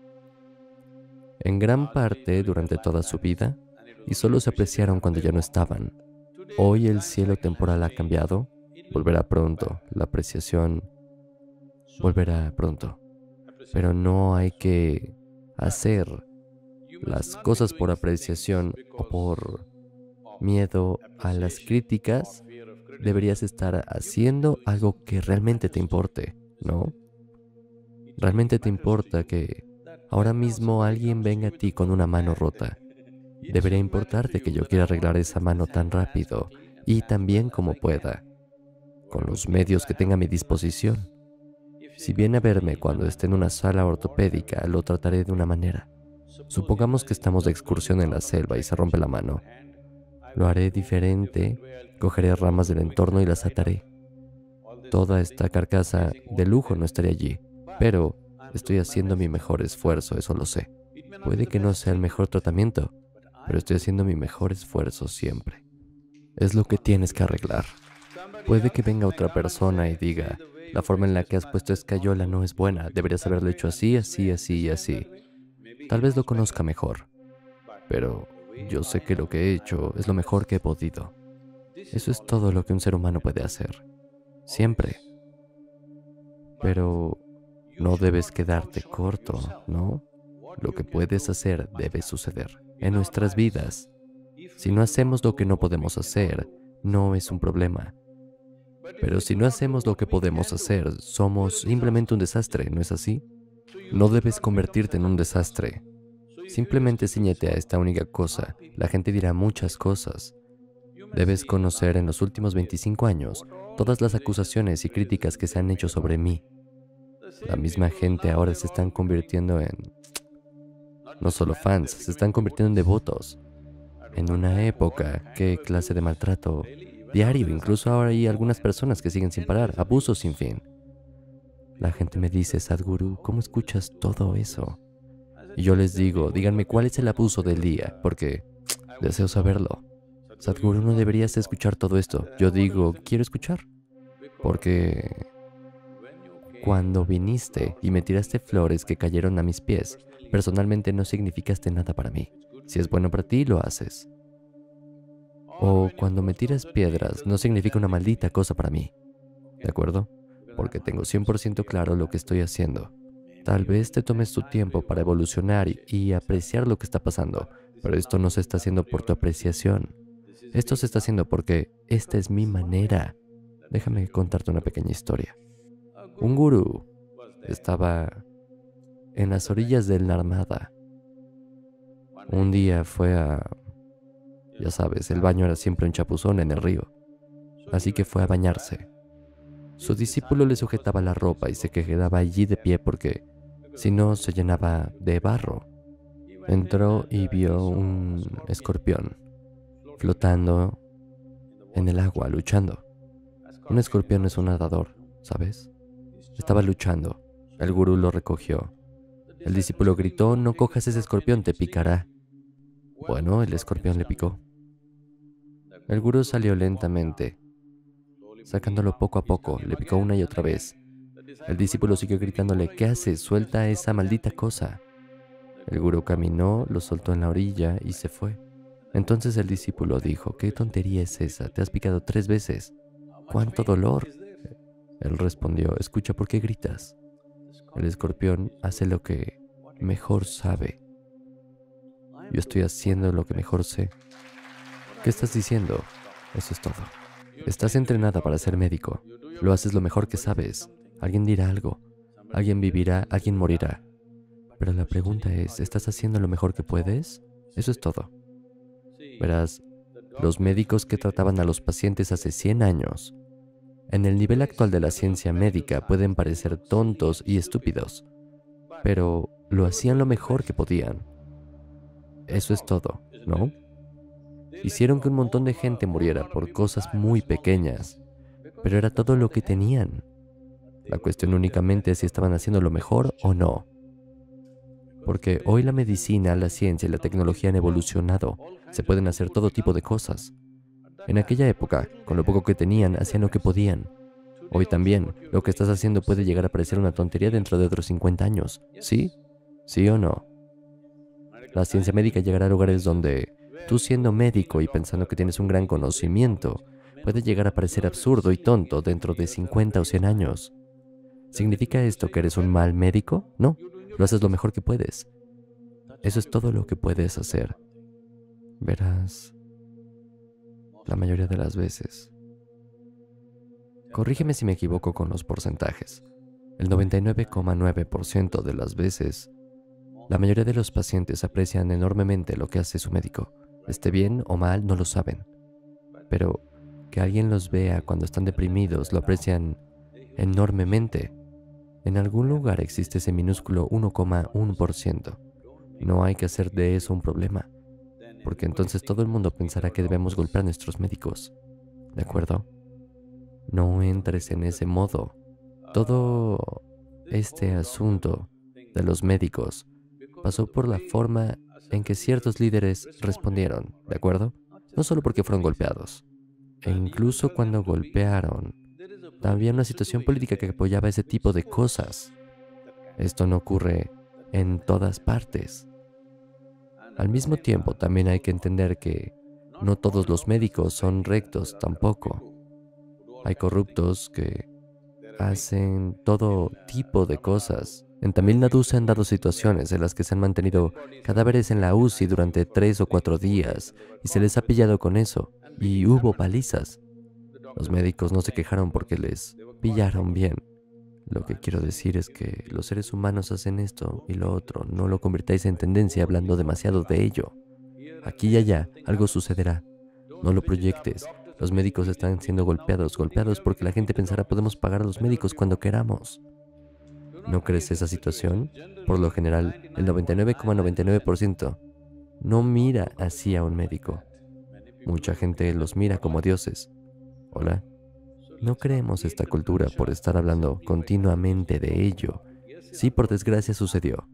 En gran parte durante toda su vida, y solo se apreciaron cuando ya no estaban. Hoy el cielo temporal ha cambiado, volverá pronto, la apreciación volverá pronto. Pero no hay que hacer las cosas por apreciación o por miedo a las críticas. Deberías estar haciendo algo que realmente te importe, ¿no? Realmente te importa que ahora mismo alguien venga a ti con una mano rota. Debería importarte que yo quiera arreglar esa mano tan rápido y tan bien como pueda, con los medios que tenga a mi disposición. Si viene a verme cuando esté en una sala ortopédica, lo trataré de una manera. Supongamos que estamos de excursión en la selva y se rompe la mano. Lo haré diferente, cogeré ramas del entorno y las ataré. Toda esta carcasa de lujo no estaría allí, pero estoy haciendo mi mejor esfuerzo, eso lo sé. Puede que no sea el mejor tratamiento, pero estoy haciendo mi mejor esfuerzo siempre. Es lo que tienes que arreglar. Puede que venga otra persona y diga, la forma en la que has puesto escayola no es buena, deberías haberlo hecho así, así, así y así. Tal vez lo conozca mejor, pero yo sé que lo que he hecho es lo mejor que he podido. Eso es todo lo que un ser humano puede hacer, siempre. Pero no debes quedarte corto, ¿no? Lo que puedes hacer debe suceder. En nuestras vidas, si no hacemos lo que no podemos hacer, no es un problema. Pero si no hacemos lo que podemos hacer, somos simplemente un desastre, ¿no es así? No debes convertirte en un desastre. Simplemente cíñete a esta única cosa. La gente dirá muchas cosas. Debes conocer en los últimos veinticinco años todas las acusaciones y críticas que se han hecho sobre mí. La misma gente ahora se están convirtiendo en... no solo fans, se están convirtiendo en devotos. En una época, ¿qué clase de maltrato? Diario, incluso ahora hay algunas personas que siguen sin parar, abusos sin fin. La gente me dice, Sadhguru, ¿cómo escuchas todo eso? Y yo les digo, díganme cuál es el abuso del día, porque deseo saberlo. Sadhguru, no deberías escuchar todo esto. Yo digo, quiero escuchar. Porque cuando viniste y me tiraste flores que cayeron a mis pies, personalmente no significaste nada para mí. Si es bueno para ti, lo haces. O cuando me tiras piedras, no significa una maldita cosa para mí. ¿De acuerdo? Porque tengo cien por ciento claro lo que estoy haciendo. Tal vez te tomes tu tiempo para evolucionar y, y apreciar lo que está pasando, pero esto no se está haciendo por tu apreciación. Esto se está haciendo porque esta es mi manera Déjame contarte una pequeña historia. Un gurú estaba en las orillas del Narmada. Un día fue a... Ya sabes, el baño era siempre un chapuzón en el río. Así que fue a bañarse. Su discípulo le sujetaba la ropa y se quedaba allí de pie porque si no se llenaba de barro. Entró y vio un escorpión flotando en el agua, luchando. Un escorpión es un nadador, ¿sabes? Estaba luchando. El gurú lo recogió. El discípulo gritó: "No cojas ese escorpión, te picará". Bueno, el escorpión le picó. El gurú salió lentamente, sacándolo poco a poco. Le picó una y otra vez. El discípulo siguió gritándole: "¿Qué haces? Suelta esa maldita cosa". El gurú caminó, lo soltó en la orilla y se fue. Entonces el discípulo dijo: "¿Qué tontería es esa? Te has picado tres veces. ¿Cuánto dolor?". Él respondió: "Escucha, ¿por qué gritas? El escorpión hace lo que mejor sabe. Yo estoy haciendo lo que mejor sé". ¿Qué estás diciendo? Eso es todo. Estás entrenada para ser médico. Lo haces lo mejor que sabes. Alguien dirá algo. Alguien vivirá, alguien morirá. Pero la pregunta es, ¿estás haciendo lo mejor que puedes? Eso es todo. Verás, los médicos que trataban a los pacientes hace cien años, en el nivel actual de la ciencia médica pueden parecer tontos y estúpidos, pero lo hacían lo mejor que podían. Eso es todo, ¿no? Hicieron que un montón de gente muriera por cosas muy pequeñas, pero era todo lo que tenían. La cuestión únicamente es si estaban haciendo lo mejor o no. Porque hoy la medicina, la ciencia y la tecnología han evolucionado. Se pueden hacer todo tipo de cosas. En aquella época, con lo poco que tenían, hacían lo que podían. Hoy también, lo que estás haciendo puede llegar a parecer una tontería dentro de otros cincuenta años. ¿Sí? ¿Sí o no? La ciencia médica llegará a lugares donde tú, siendo médico y pensando que tienes un gran conocimiento, puede llegar a parecer absurdo y tonto dentro de cincuenta o cien años. ¿Significa esto que eres un mal médico? No, lo haces lo mejor que puedes. Eso es todo lo que puedes hacer. Verás, la mayoría de las veces. Corrígeme si me equivoco con los porcentajes. El noventa y nueve coma nueve por ciento de las veces, la mayoría de los pacientes aprecian enormemente lo que hace su médico. Esté bien o mal, no lo saben. Pero que alguien los vea cuando están deprimidos, lo aprecian enormemente. En algún lugar existe ese minúsculo uno coma uno por ciento. No hay que hacer de eso un problema, porque entonces todo el mundo pensará que debemos golpear a nuestros médicos. ¿De acuerdo? No entres en ese modo. Todo este asunto de los médicos pasó por la forma en que ciertos líderes respondieron, ¿de acuerdo? No solo porque fueron golpeados. E incluso cuando golpearon, había una situación política que apoyaba ese tipo de cosas. Esto no ocurre en todas partes. Al mismo tiempo, también hay que entender que no todos los médicos son rectos tampoco. Hay corruptos que hacen todo tipo de cosas. En Tamil Nadu se han dado situaciones en las que se han mantenido cadáveres en la U C I durante tres o cuatro días y se les ha pillado con eso, y hubo palizas. Los médicos no se quejaron porque les pillaron bien. Lo que quiero decir es que los seres humanos hacen esto y lo otro. No lo convirtáis en tendencia hablando demasiado de ello. Aquí y allá algo sucederá. No lo proyectes. Los médicos están siendo golpeados, golpeados porque la gente pensará podemos pagar a los médicos cuando queramos. ¿No crees esa situación? Por lo general, el noventa y nueve coma noventa y nueve por ciento no mira así a un médico. Mucha gente los mira como dioses. ¿Hola? No creemos esta cultura por estar hablando continuamente de ello. Sí, por desgracia sucedió.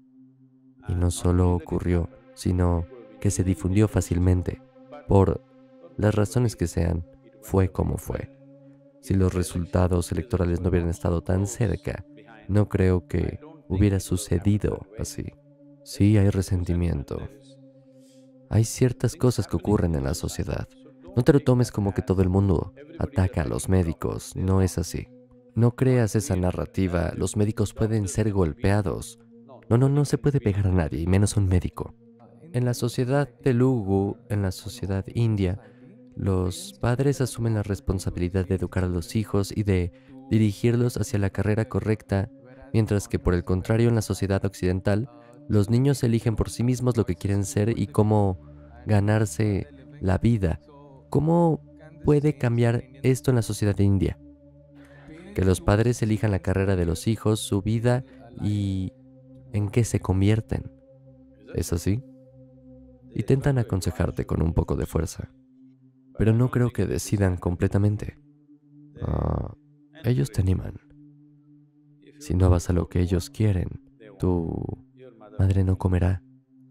Y no solo ocurrió, sino que se difundió fácilmente. Por las razones que sean, fue como fue. Si los resultados electorales no hubieran estado tan cerca, no creo que hubiera sucedido así. Sí, hay resentimiento. Hay ciertas cosas que ocurren en la sociedad. No te lo tomes como que todo el mundo ataca a los médicos, no es así. No creas esa narrativa, los médicos pueden ser golpeados. No, no, no se puede pegar a nadie, y menos a un médico. En la sociedad telugu, en la sociedad india, Los padres asumen la responsabilidad de educar a los hijos y de dirigirlos hacia la carrera correcta, mientras que por el contrario en la sociedad occidental, los niños eligen por sí mismos lo que quieren ser y cómo ganarse la vida. ¿Cómo puede cambiar esto en la sociedad india? Que los padres elijan la carrera de los hijos, su vida y en qué se convierten. ¿Es así? Intentan aconsejarte con un poco de fuerza, pero no creo que decidan completamente. Ah, ellos te animan. Si no vas a lo que ellos quieren, tu madre no comerá.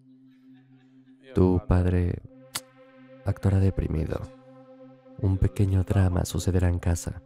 Tu padre actuará deprimido. Un pequeño drama sucederá en casa.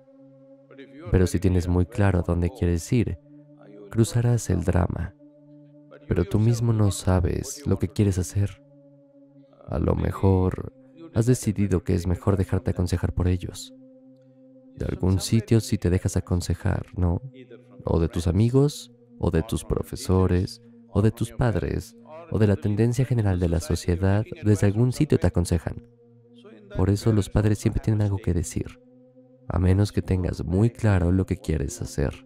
Pero si tienes muy claro a dónde quieres ir, cruzarás el drama. Pero tú mismo no sabes lo que quieres hacer. A lo mejor has decidido que es mejor dejarte aconsejar por ellos. De algún sitio si te dejas aconsejar, ¿no? O de tus amigos, o de tus profesores, o de tus padres, o de la tendencia general de la sociedad, desde algún sitio te aconsejan. Por eso los padres siempre tienen algo que decir, a menos que tengas muy claro lo que quieres hacer.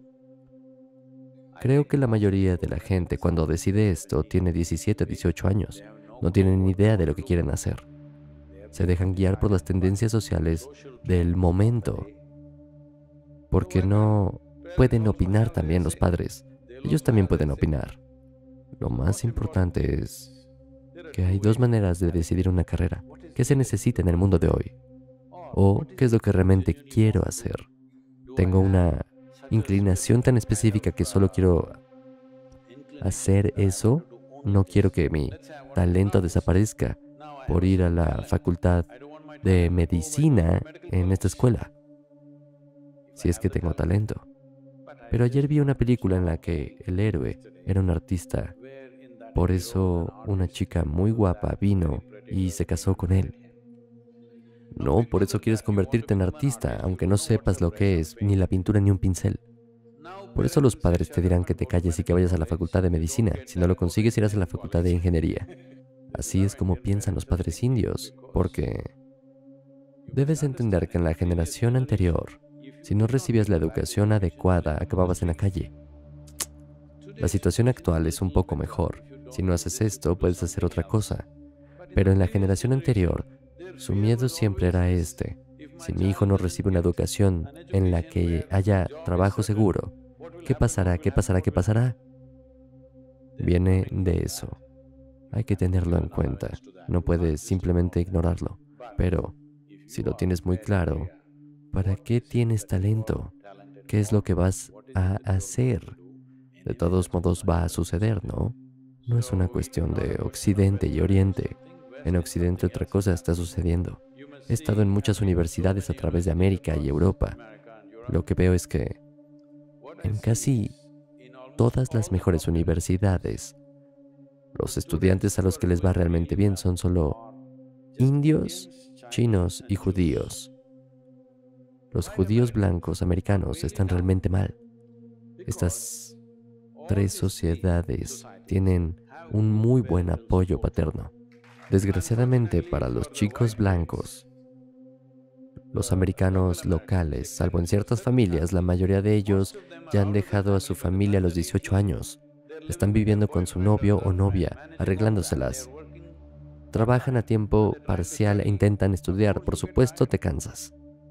Creo que la mayoría de la gente cuando decide esto tiene diecisiete o dieciocho años. No tienen ni idea de lo que quieren hacer. Se dejan guiar por las tendencias sociales del momento. Porque no pueden opinar también los padres. Ellos también pueden opinar. Lo más importante es que hay dos maneras de decidir una carrera. ¿Qué se necesita en el mundo de hoy? ¿O qué es lo que realmente quiero hacer? Tengo una inclinación tan específica que solo quiero hacer eso. No quiero que mi talento desaparezca por ir a la facultad de medicina en esta escuela, si es que tengo talento. Pero ayer vi una película en la que el héroe era un artista. Por eso una chica muy guapa vino y se casó con él. No, por eso quieres convertirte en artista, aunque no sepas lo que es, ni la pintura ni un pincel. Por eso los padres te dirán que te calles y que vayas a la facultad de medicina. Si no lo consigues, irás a la facultad de ingeniería. Así es como piensan los padres indios, porque debes entender que en la generación anterior, si no recibías la educación adecuada, acababas en la calle. La situación actual es un poco mejor. Si no haces esto, puedes hacer otra cosa. Pero en la generación anterior, su miedo siempre era este. Si mi hijo no recibe una educación en la que haya trabajo seguro, ¿qué pasará? ¿Qué pasará? ¿Qué pasará? Viene de eso. Hay que tenerlo en cuenta. No puedes simplemente ignorarlo. Pero si lo tienes muy claro, ¿para qué tienes talento? ¿Qué es lo que vas a hacer? De todos modos va a suceder, ¿no? No es una cuestión de Occidente y Oriente. En Occidente otra cosa está sucediendo. He estado en muchas universidades a través de América y Europa. Lo que veo es que en casi todas las mejores universidades, los estudiantes a los que les va realmente bien son solo indios, chinos y judíos. Los judíos blancos americanos están realmente mal. Estas tres sociedades tienen un muy buen apoyo paterno. Desgraciadamente para los chicos blancos, los americanos locales, salvo en ciertas familias, la mayoría de ellos ya han dejado a su familia a los dieciocho años. Están viviendo con su novio o novia, arreglándoselas. Trabajan a tiempo parcial e intentan estudiar. Por supuesto, te cansas.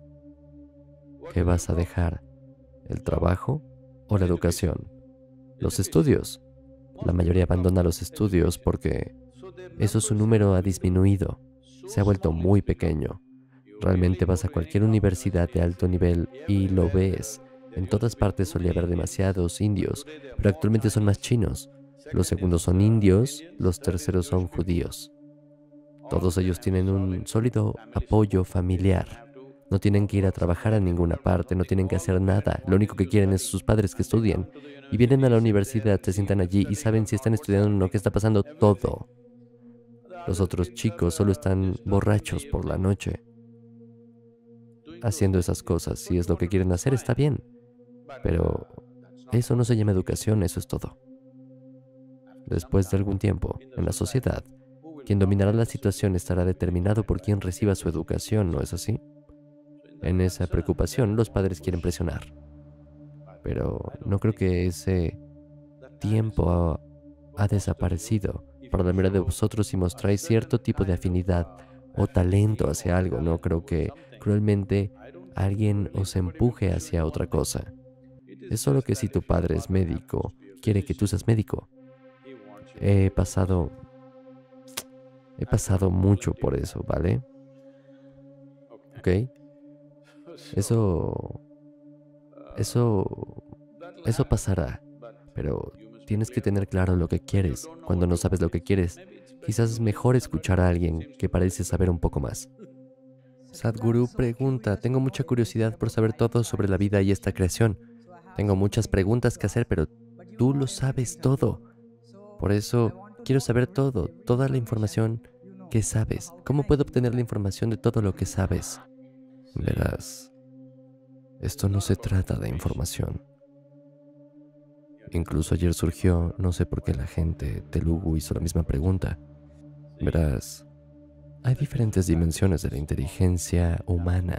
¿Qué vas a dejar? ¿El trabajo o la educación? Los estudios. La mayoría abandona los estudios porque eso su número ha disminuido. Se ha vuelto muy pequeño. Realmente vas a cualquier universidad de alto nivel y lo ves. En todas partes solía haber demasiados indios, pero actualmente son más chinos. Los segundos son indios, los terceros son judíos. Todos ellos tienen un sólido apoyo familiar. No tienen que ir a trabajar a ninguna parte, no tienen que hacer nada. Lo único que quieren es sus padres que estudien. Y vienen a la universidad, se sientan allí y saben si están estudiando o no, qué está pasando, todo. Los otros chicos solo están borrachos por la noche, haciendo esas cosas. Si es lo que quieren hacer, está bien. Pero eso no se llama educación, eso es todo. Después de algún tiempo, en la sociedad, Quien dominará la situación estará determinado por quien reciba su educación, ¿no es así? En esa preocupación, los padres quieren presionar. Pero no creo que ese tiempo ha, ha desaparecido para la mayoría de vosotros si mostráis cierto tipo de afinidad o talento hacia algo. No creo que cruelmente alguien os empuje hacia otra cosa. Es solo que si tu padre es médico, quiere que tú seas médico. He pasado, he pasado mucho por eso, ¿vale? ¿Ok? Eso, eso, eso pasará, pero tienes que tener claro lo que quieres. Cuando no sabes lo que quieres, quizás es mejor escuchar a alguien que parece saber un poco más. Sadhguru pregunta, tengo mucha curiosidad por saber todo sobre la vida y esta creación. Tengo muchas preguntas que hacer, pero tú lo sabes todo. Por eso quiero saber todo, toda la información que sabes. ¿Cómo puedo obtener la información de todo lo que sabes? Verás, esto no se trata de información. Incluso ayer surgió, no sé por qué la gente, Telugu hizo la misma pregunta. Verás, hay diferentes dimensiones de la inteligencia humana.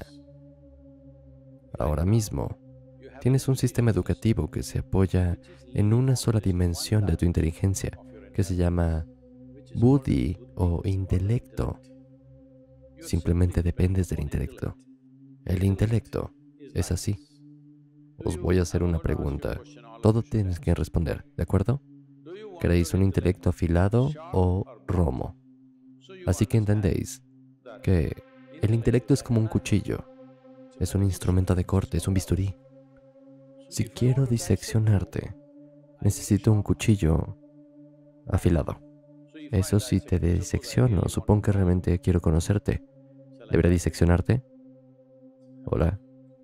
Ahora mismo, tienes un sistema educativo que se apoya en una sola dimensión de tu inteligencia, que se llama buddhi o intelecto. Simplemente dependes del intelecto. El intelecto es así. Os voy a hacer una pregunta. Todo tienes que responder, ¿de acuerdo? ¿Queréis un intelecto afilado o romo? Así que entendéis que el intelecto es como un cuchillo. Es un instrumento de corte, es un bisturí. Si quiero diseccionarte, necesito un cuchillo afilado. Eso sí te disecciono, supongo que realmente quiero conocerte. ¿Debería diseccionarte? Hola.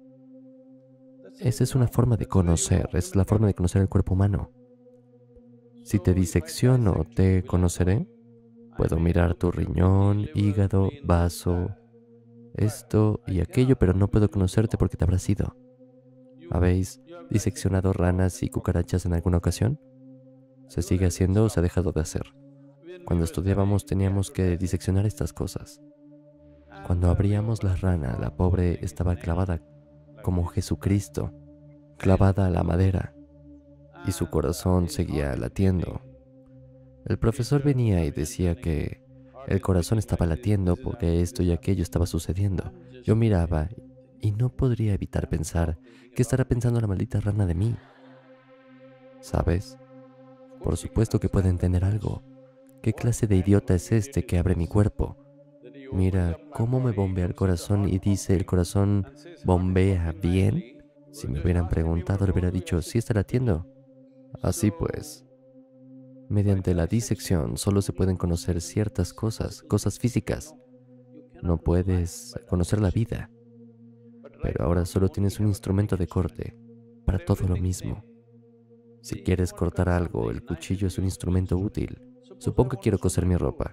Esa es una forma de conocer, es la forma de conocer el cuerpo humano. Si te disecciono, ¿te conoceré? Puedo mirar tu riñón, hígado, vaso, esto y aquello, pero no puedo conocerte porque te habrás ido. ¿Habéis diseccionado ranas y cucarachas en alguna ocasión? ¿Se sigue haciendo o se ha dejado de hacer? Cuando estudiábamos teníamos que diseccionar estas cosas. Cuando abríamos la rana, la pobre estaba clavada como Jesucristo, clavada a la madera, y su corazón seguía latiendo. El profesor venía y decía que el corazón estaba latiendo porque esto y aquello estaba sucediendo. Yo miraba y no podría evitar pensar, ¿qué estará pensando la maldita rana de mí? ¿Sabes? Por supuesto que puede entender algo. ¿Qué clase de idiota es este que abre mi cuerpo? Mira cómo me bombea el corazón y dice, ¿el corazón bombea bien? Si me hubieran preguntado, le hubiera dicho, sí está latiendo. Así pues, mediante la disección solo se pueden conocer ciertas cosas, cosas físicas. No puedes conocer la vida, pero ahora solo tienes un instrumento de corte para todo lo mismo. Si quieres cortar algo, el cuchillo es un instrumento útil. Supongo que quiero coser mi ropa.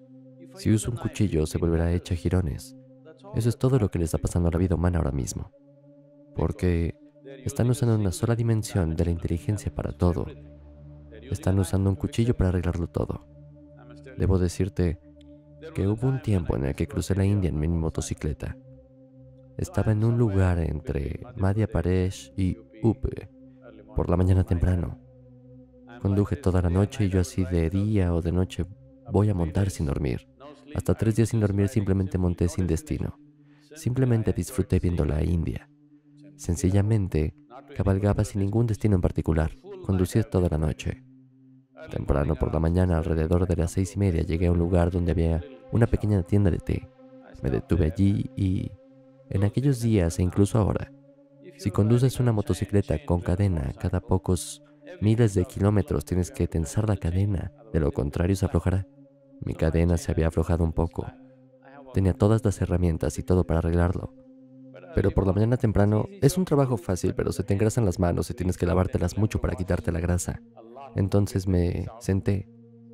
Si uso un cuchillo, se volverá hecha jirones. Eso es todo lo que le está pasando a la vida humana ahora mismo. Porque están usando una sola dimensión de la inteligencia para todo. Están usando un cuchillo para arreglarlo todo. Debo decirte que hubo un tiempo en el que crucé la India en mi motocicleta. Estaba en un lugar entre Madhya Pradesh y U P, por la mañana temprano. Conduje toda la noche y yo así de día o de noche voy a montar sin dormir. Hasta tres días sin dormir simplemente monté sin destino. Simplemente disfruté viendo la India. Sencillamente cabalgaba sin ningún destino en particular. Conducí toda la noche. Temprano por la mañana, alrededor de las seis y media, llegué a un lugar donde había una pequeña tienda de té. Me detuve allí y, en aquellos días e incluso ahora, si conduces una motocicleta con cadena, cada pocos miles de kilómetros tienes que tensar la cadena, de lo contrario se aflojará. Mi cadena se había aflojado un poco. Tenía todas las herramientas y todo para arreglarlo. Pero por la mañana temprano es un trabajo fácil, pero se te engrasan las manos y tienes que lavártelas mucho para quitarte la grasa. Entonces me senté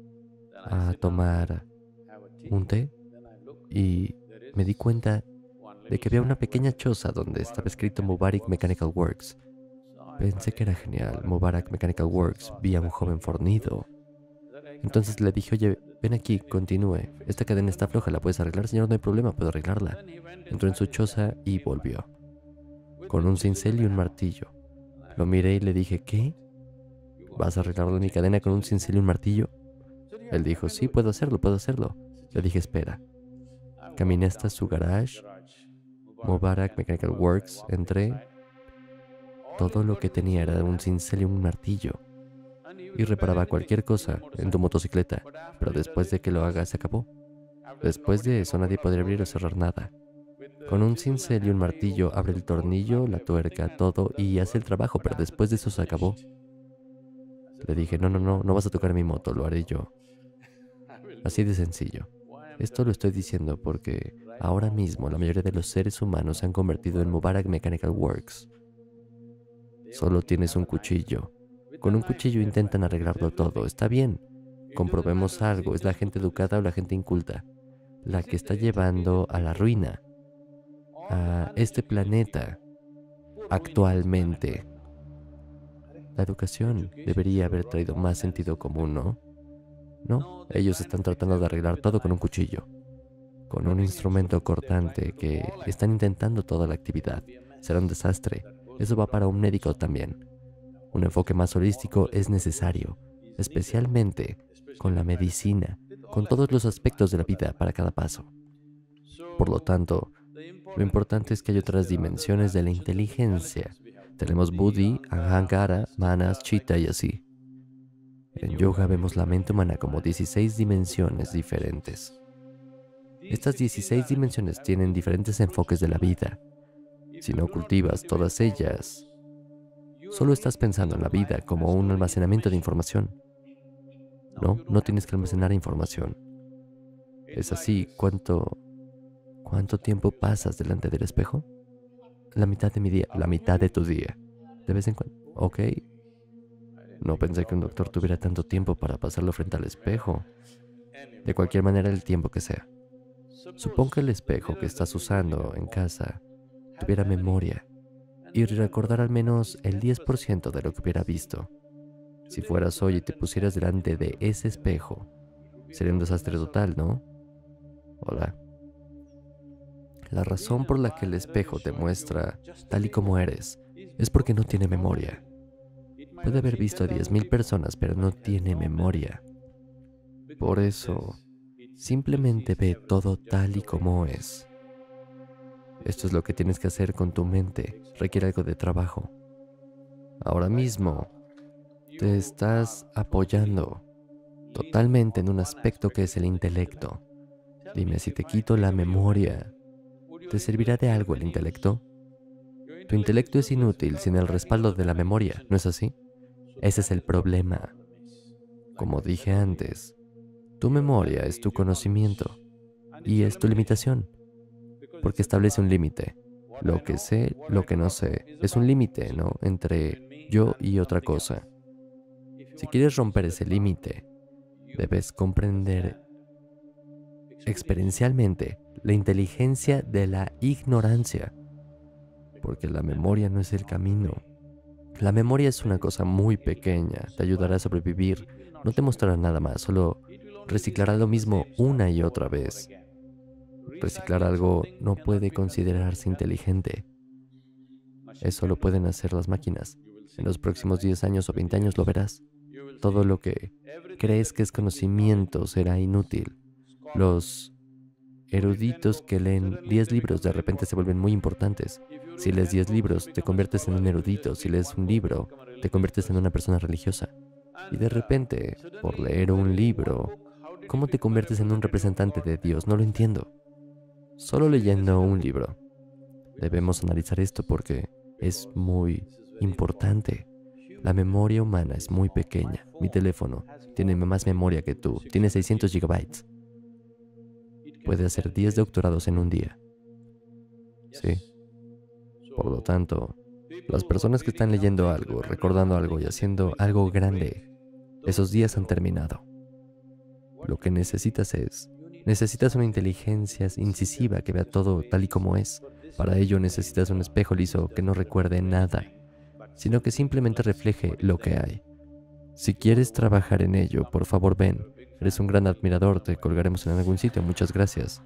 a tomar un té y me di cuenta de que había una pequeña choza donde estaba escrito Mubarak Mechanical Works. Pensé que era genial, Mubarak Mechanical Works. Vi a un joven fornido. Entonces le dije, oye, ven aquí, continúe. Esta cadena está floja, ¿la puedes arreglar? Señor, no hay problema, puedo arreglarla. Entró en su choza y volvió, con un cincel y un martillo. Lo miré y le dije, ¿qué? ¿Vas a arreglar mi cadena con un cincel y un martillo? Él dijo, sí, puedo hacerlo, puedo hacerlo. Le dije, espera. Caminé hasta su garage, Mubarak Mechanical Works, entré. Todo lo que tenía era un cincel y un martillo. Y reparaba cualquier cosa en tu motocicleta, pero después de que lo haga se acabó. Después de eso nadie podría abrir o cerrar nada. Con un cincel y un martillo abre el tornillo, la tuerca, todo y hace el trabajo, pero después de eso se acabó. Le dije, no, no, no, no vas a tocar mi moto, lo haré yo. Así de sencillo. Esto lo estoy diciendo porque ahora mismo la mayoría de los seres humanos se han convertido en Mubarak Mechanical Works. Solo tienes un cuchillo. Con un cuchillo intentan arreglarlo todo. Está bien. Comprobemos algo. ¿Es la gente educada o la gente inculta la que está llevando a la ruina a este planeta actualmente? La educación debería haber traído más sentido común, ¿no? No, ellos están tratando de arreglar todo con un cuchillo, con un instrumento cortante que están intentando toda la actividad. Será un desastre. Eso va para un médico también. Un enfoque más holístico es necesario, especialmente con la medicina, con todos los aspectos de la vida para cada paso. Por lo tanto, lo importante es que hay otras dimensiones de la inteligencia. Tenemos Buddhi, Ahankara, Manas, Chitta y así. En yoga vemos la mente humana como dieciséis dimensiones diferentes. Estas dieciséis dimensiones tienen diferentes enfoques de la vida. Si no cultivas todas ellas, solo estás pensando en la vida como un almacenamiento de información. No, no tienes que almacenar información. Es así, ¿cuánto, cuánto tiempo pasas delante del espejo? La mitad de mi día, la mitad de tu día. De vez en cuando, ok. No pensé que un doctor tuviera tanto tiempo para pasarlo frente al espejo. De cualquier manera, el tiempo que sea. Supón que el espejo que estás usando en casa tuviera memoria y recordar al menos el diez por ciento de lo que hubiera visto. Si fueras hoy y te pusieras delante de ese espejo, sería un desastre total, ¿no? Hola. La razón por la que el espejo te muestra tal y como eres es porque no tiene memoria. Puede haber visto a diez mil personas, pero no tiene memoria. Por eso, simplemente ve todo tal y como es. Esto es lo que tienes que hacer con tu mente. Requiere algo de trabajo. Ahora mismo, te estás apoyando totalmente en un aspecto que es el intelecto. Dime, si te quito la memoria, ¿te servirá de algo el intelecto? Tu intelecto es inútil sin el respaldo de la memoria, ¿no es así? Ese es el problema. Como dije antes, tu memoria es tu conocimiento y es tu limitación, porque establece un límite. Lo que sé, lo que no sé, es un límite, ¿no? Entre yo y otra cosa. Si quieres romper ese límite, debes comprender experiencialmente la inteligencia de la ignorancia, porque la memoria no es el camino. La memoria es una cosa muy pequeña, te ayudará a sobrevivir, no te mostrará nada más, solo reciclará lo mismo una y otra vez. Reciclar algo no puede considerarse inteligente. Eso lo pueden hacer las máquinas. En los próximos diez años o veinte años lo verás. Todo lo que crees que es conocimiento será inútil. Los eruditos que leen diez libros de repente se vuelven muy importantes. Si lees diez libros, te conviertes en un erudito. Si lees un libro, te conviertes en una persona religiosa. Y de repente, por leer un libro, ¿cómo te conviertes en un representante de Dios? No lo entiendo. Solo leyendo un libro. Debemos analizar esto porque es muy importante. La memoria humana es muy pequeña. Mi teléfono tiene más memoria que tú. Tiene seiscientos gigabytes. Puede hacer diez doctorados en un día. Sí. Por lo tanto, las personas que están leyendo algo, recordando algo y haciendo algo grande, esos días han terminado. Lo que necesitas es, necesitas una inteligencia incisiva que vea todo tal y como es. Para ello necesitas un espejo liso que no recuerde nada, sino que simplemente refleje lo que hay. Si quieres trabajar en ello, por favor ven, Eres un gran admirador, te colgaremos en algún sitio. Muchas gracias.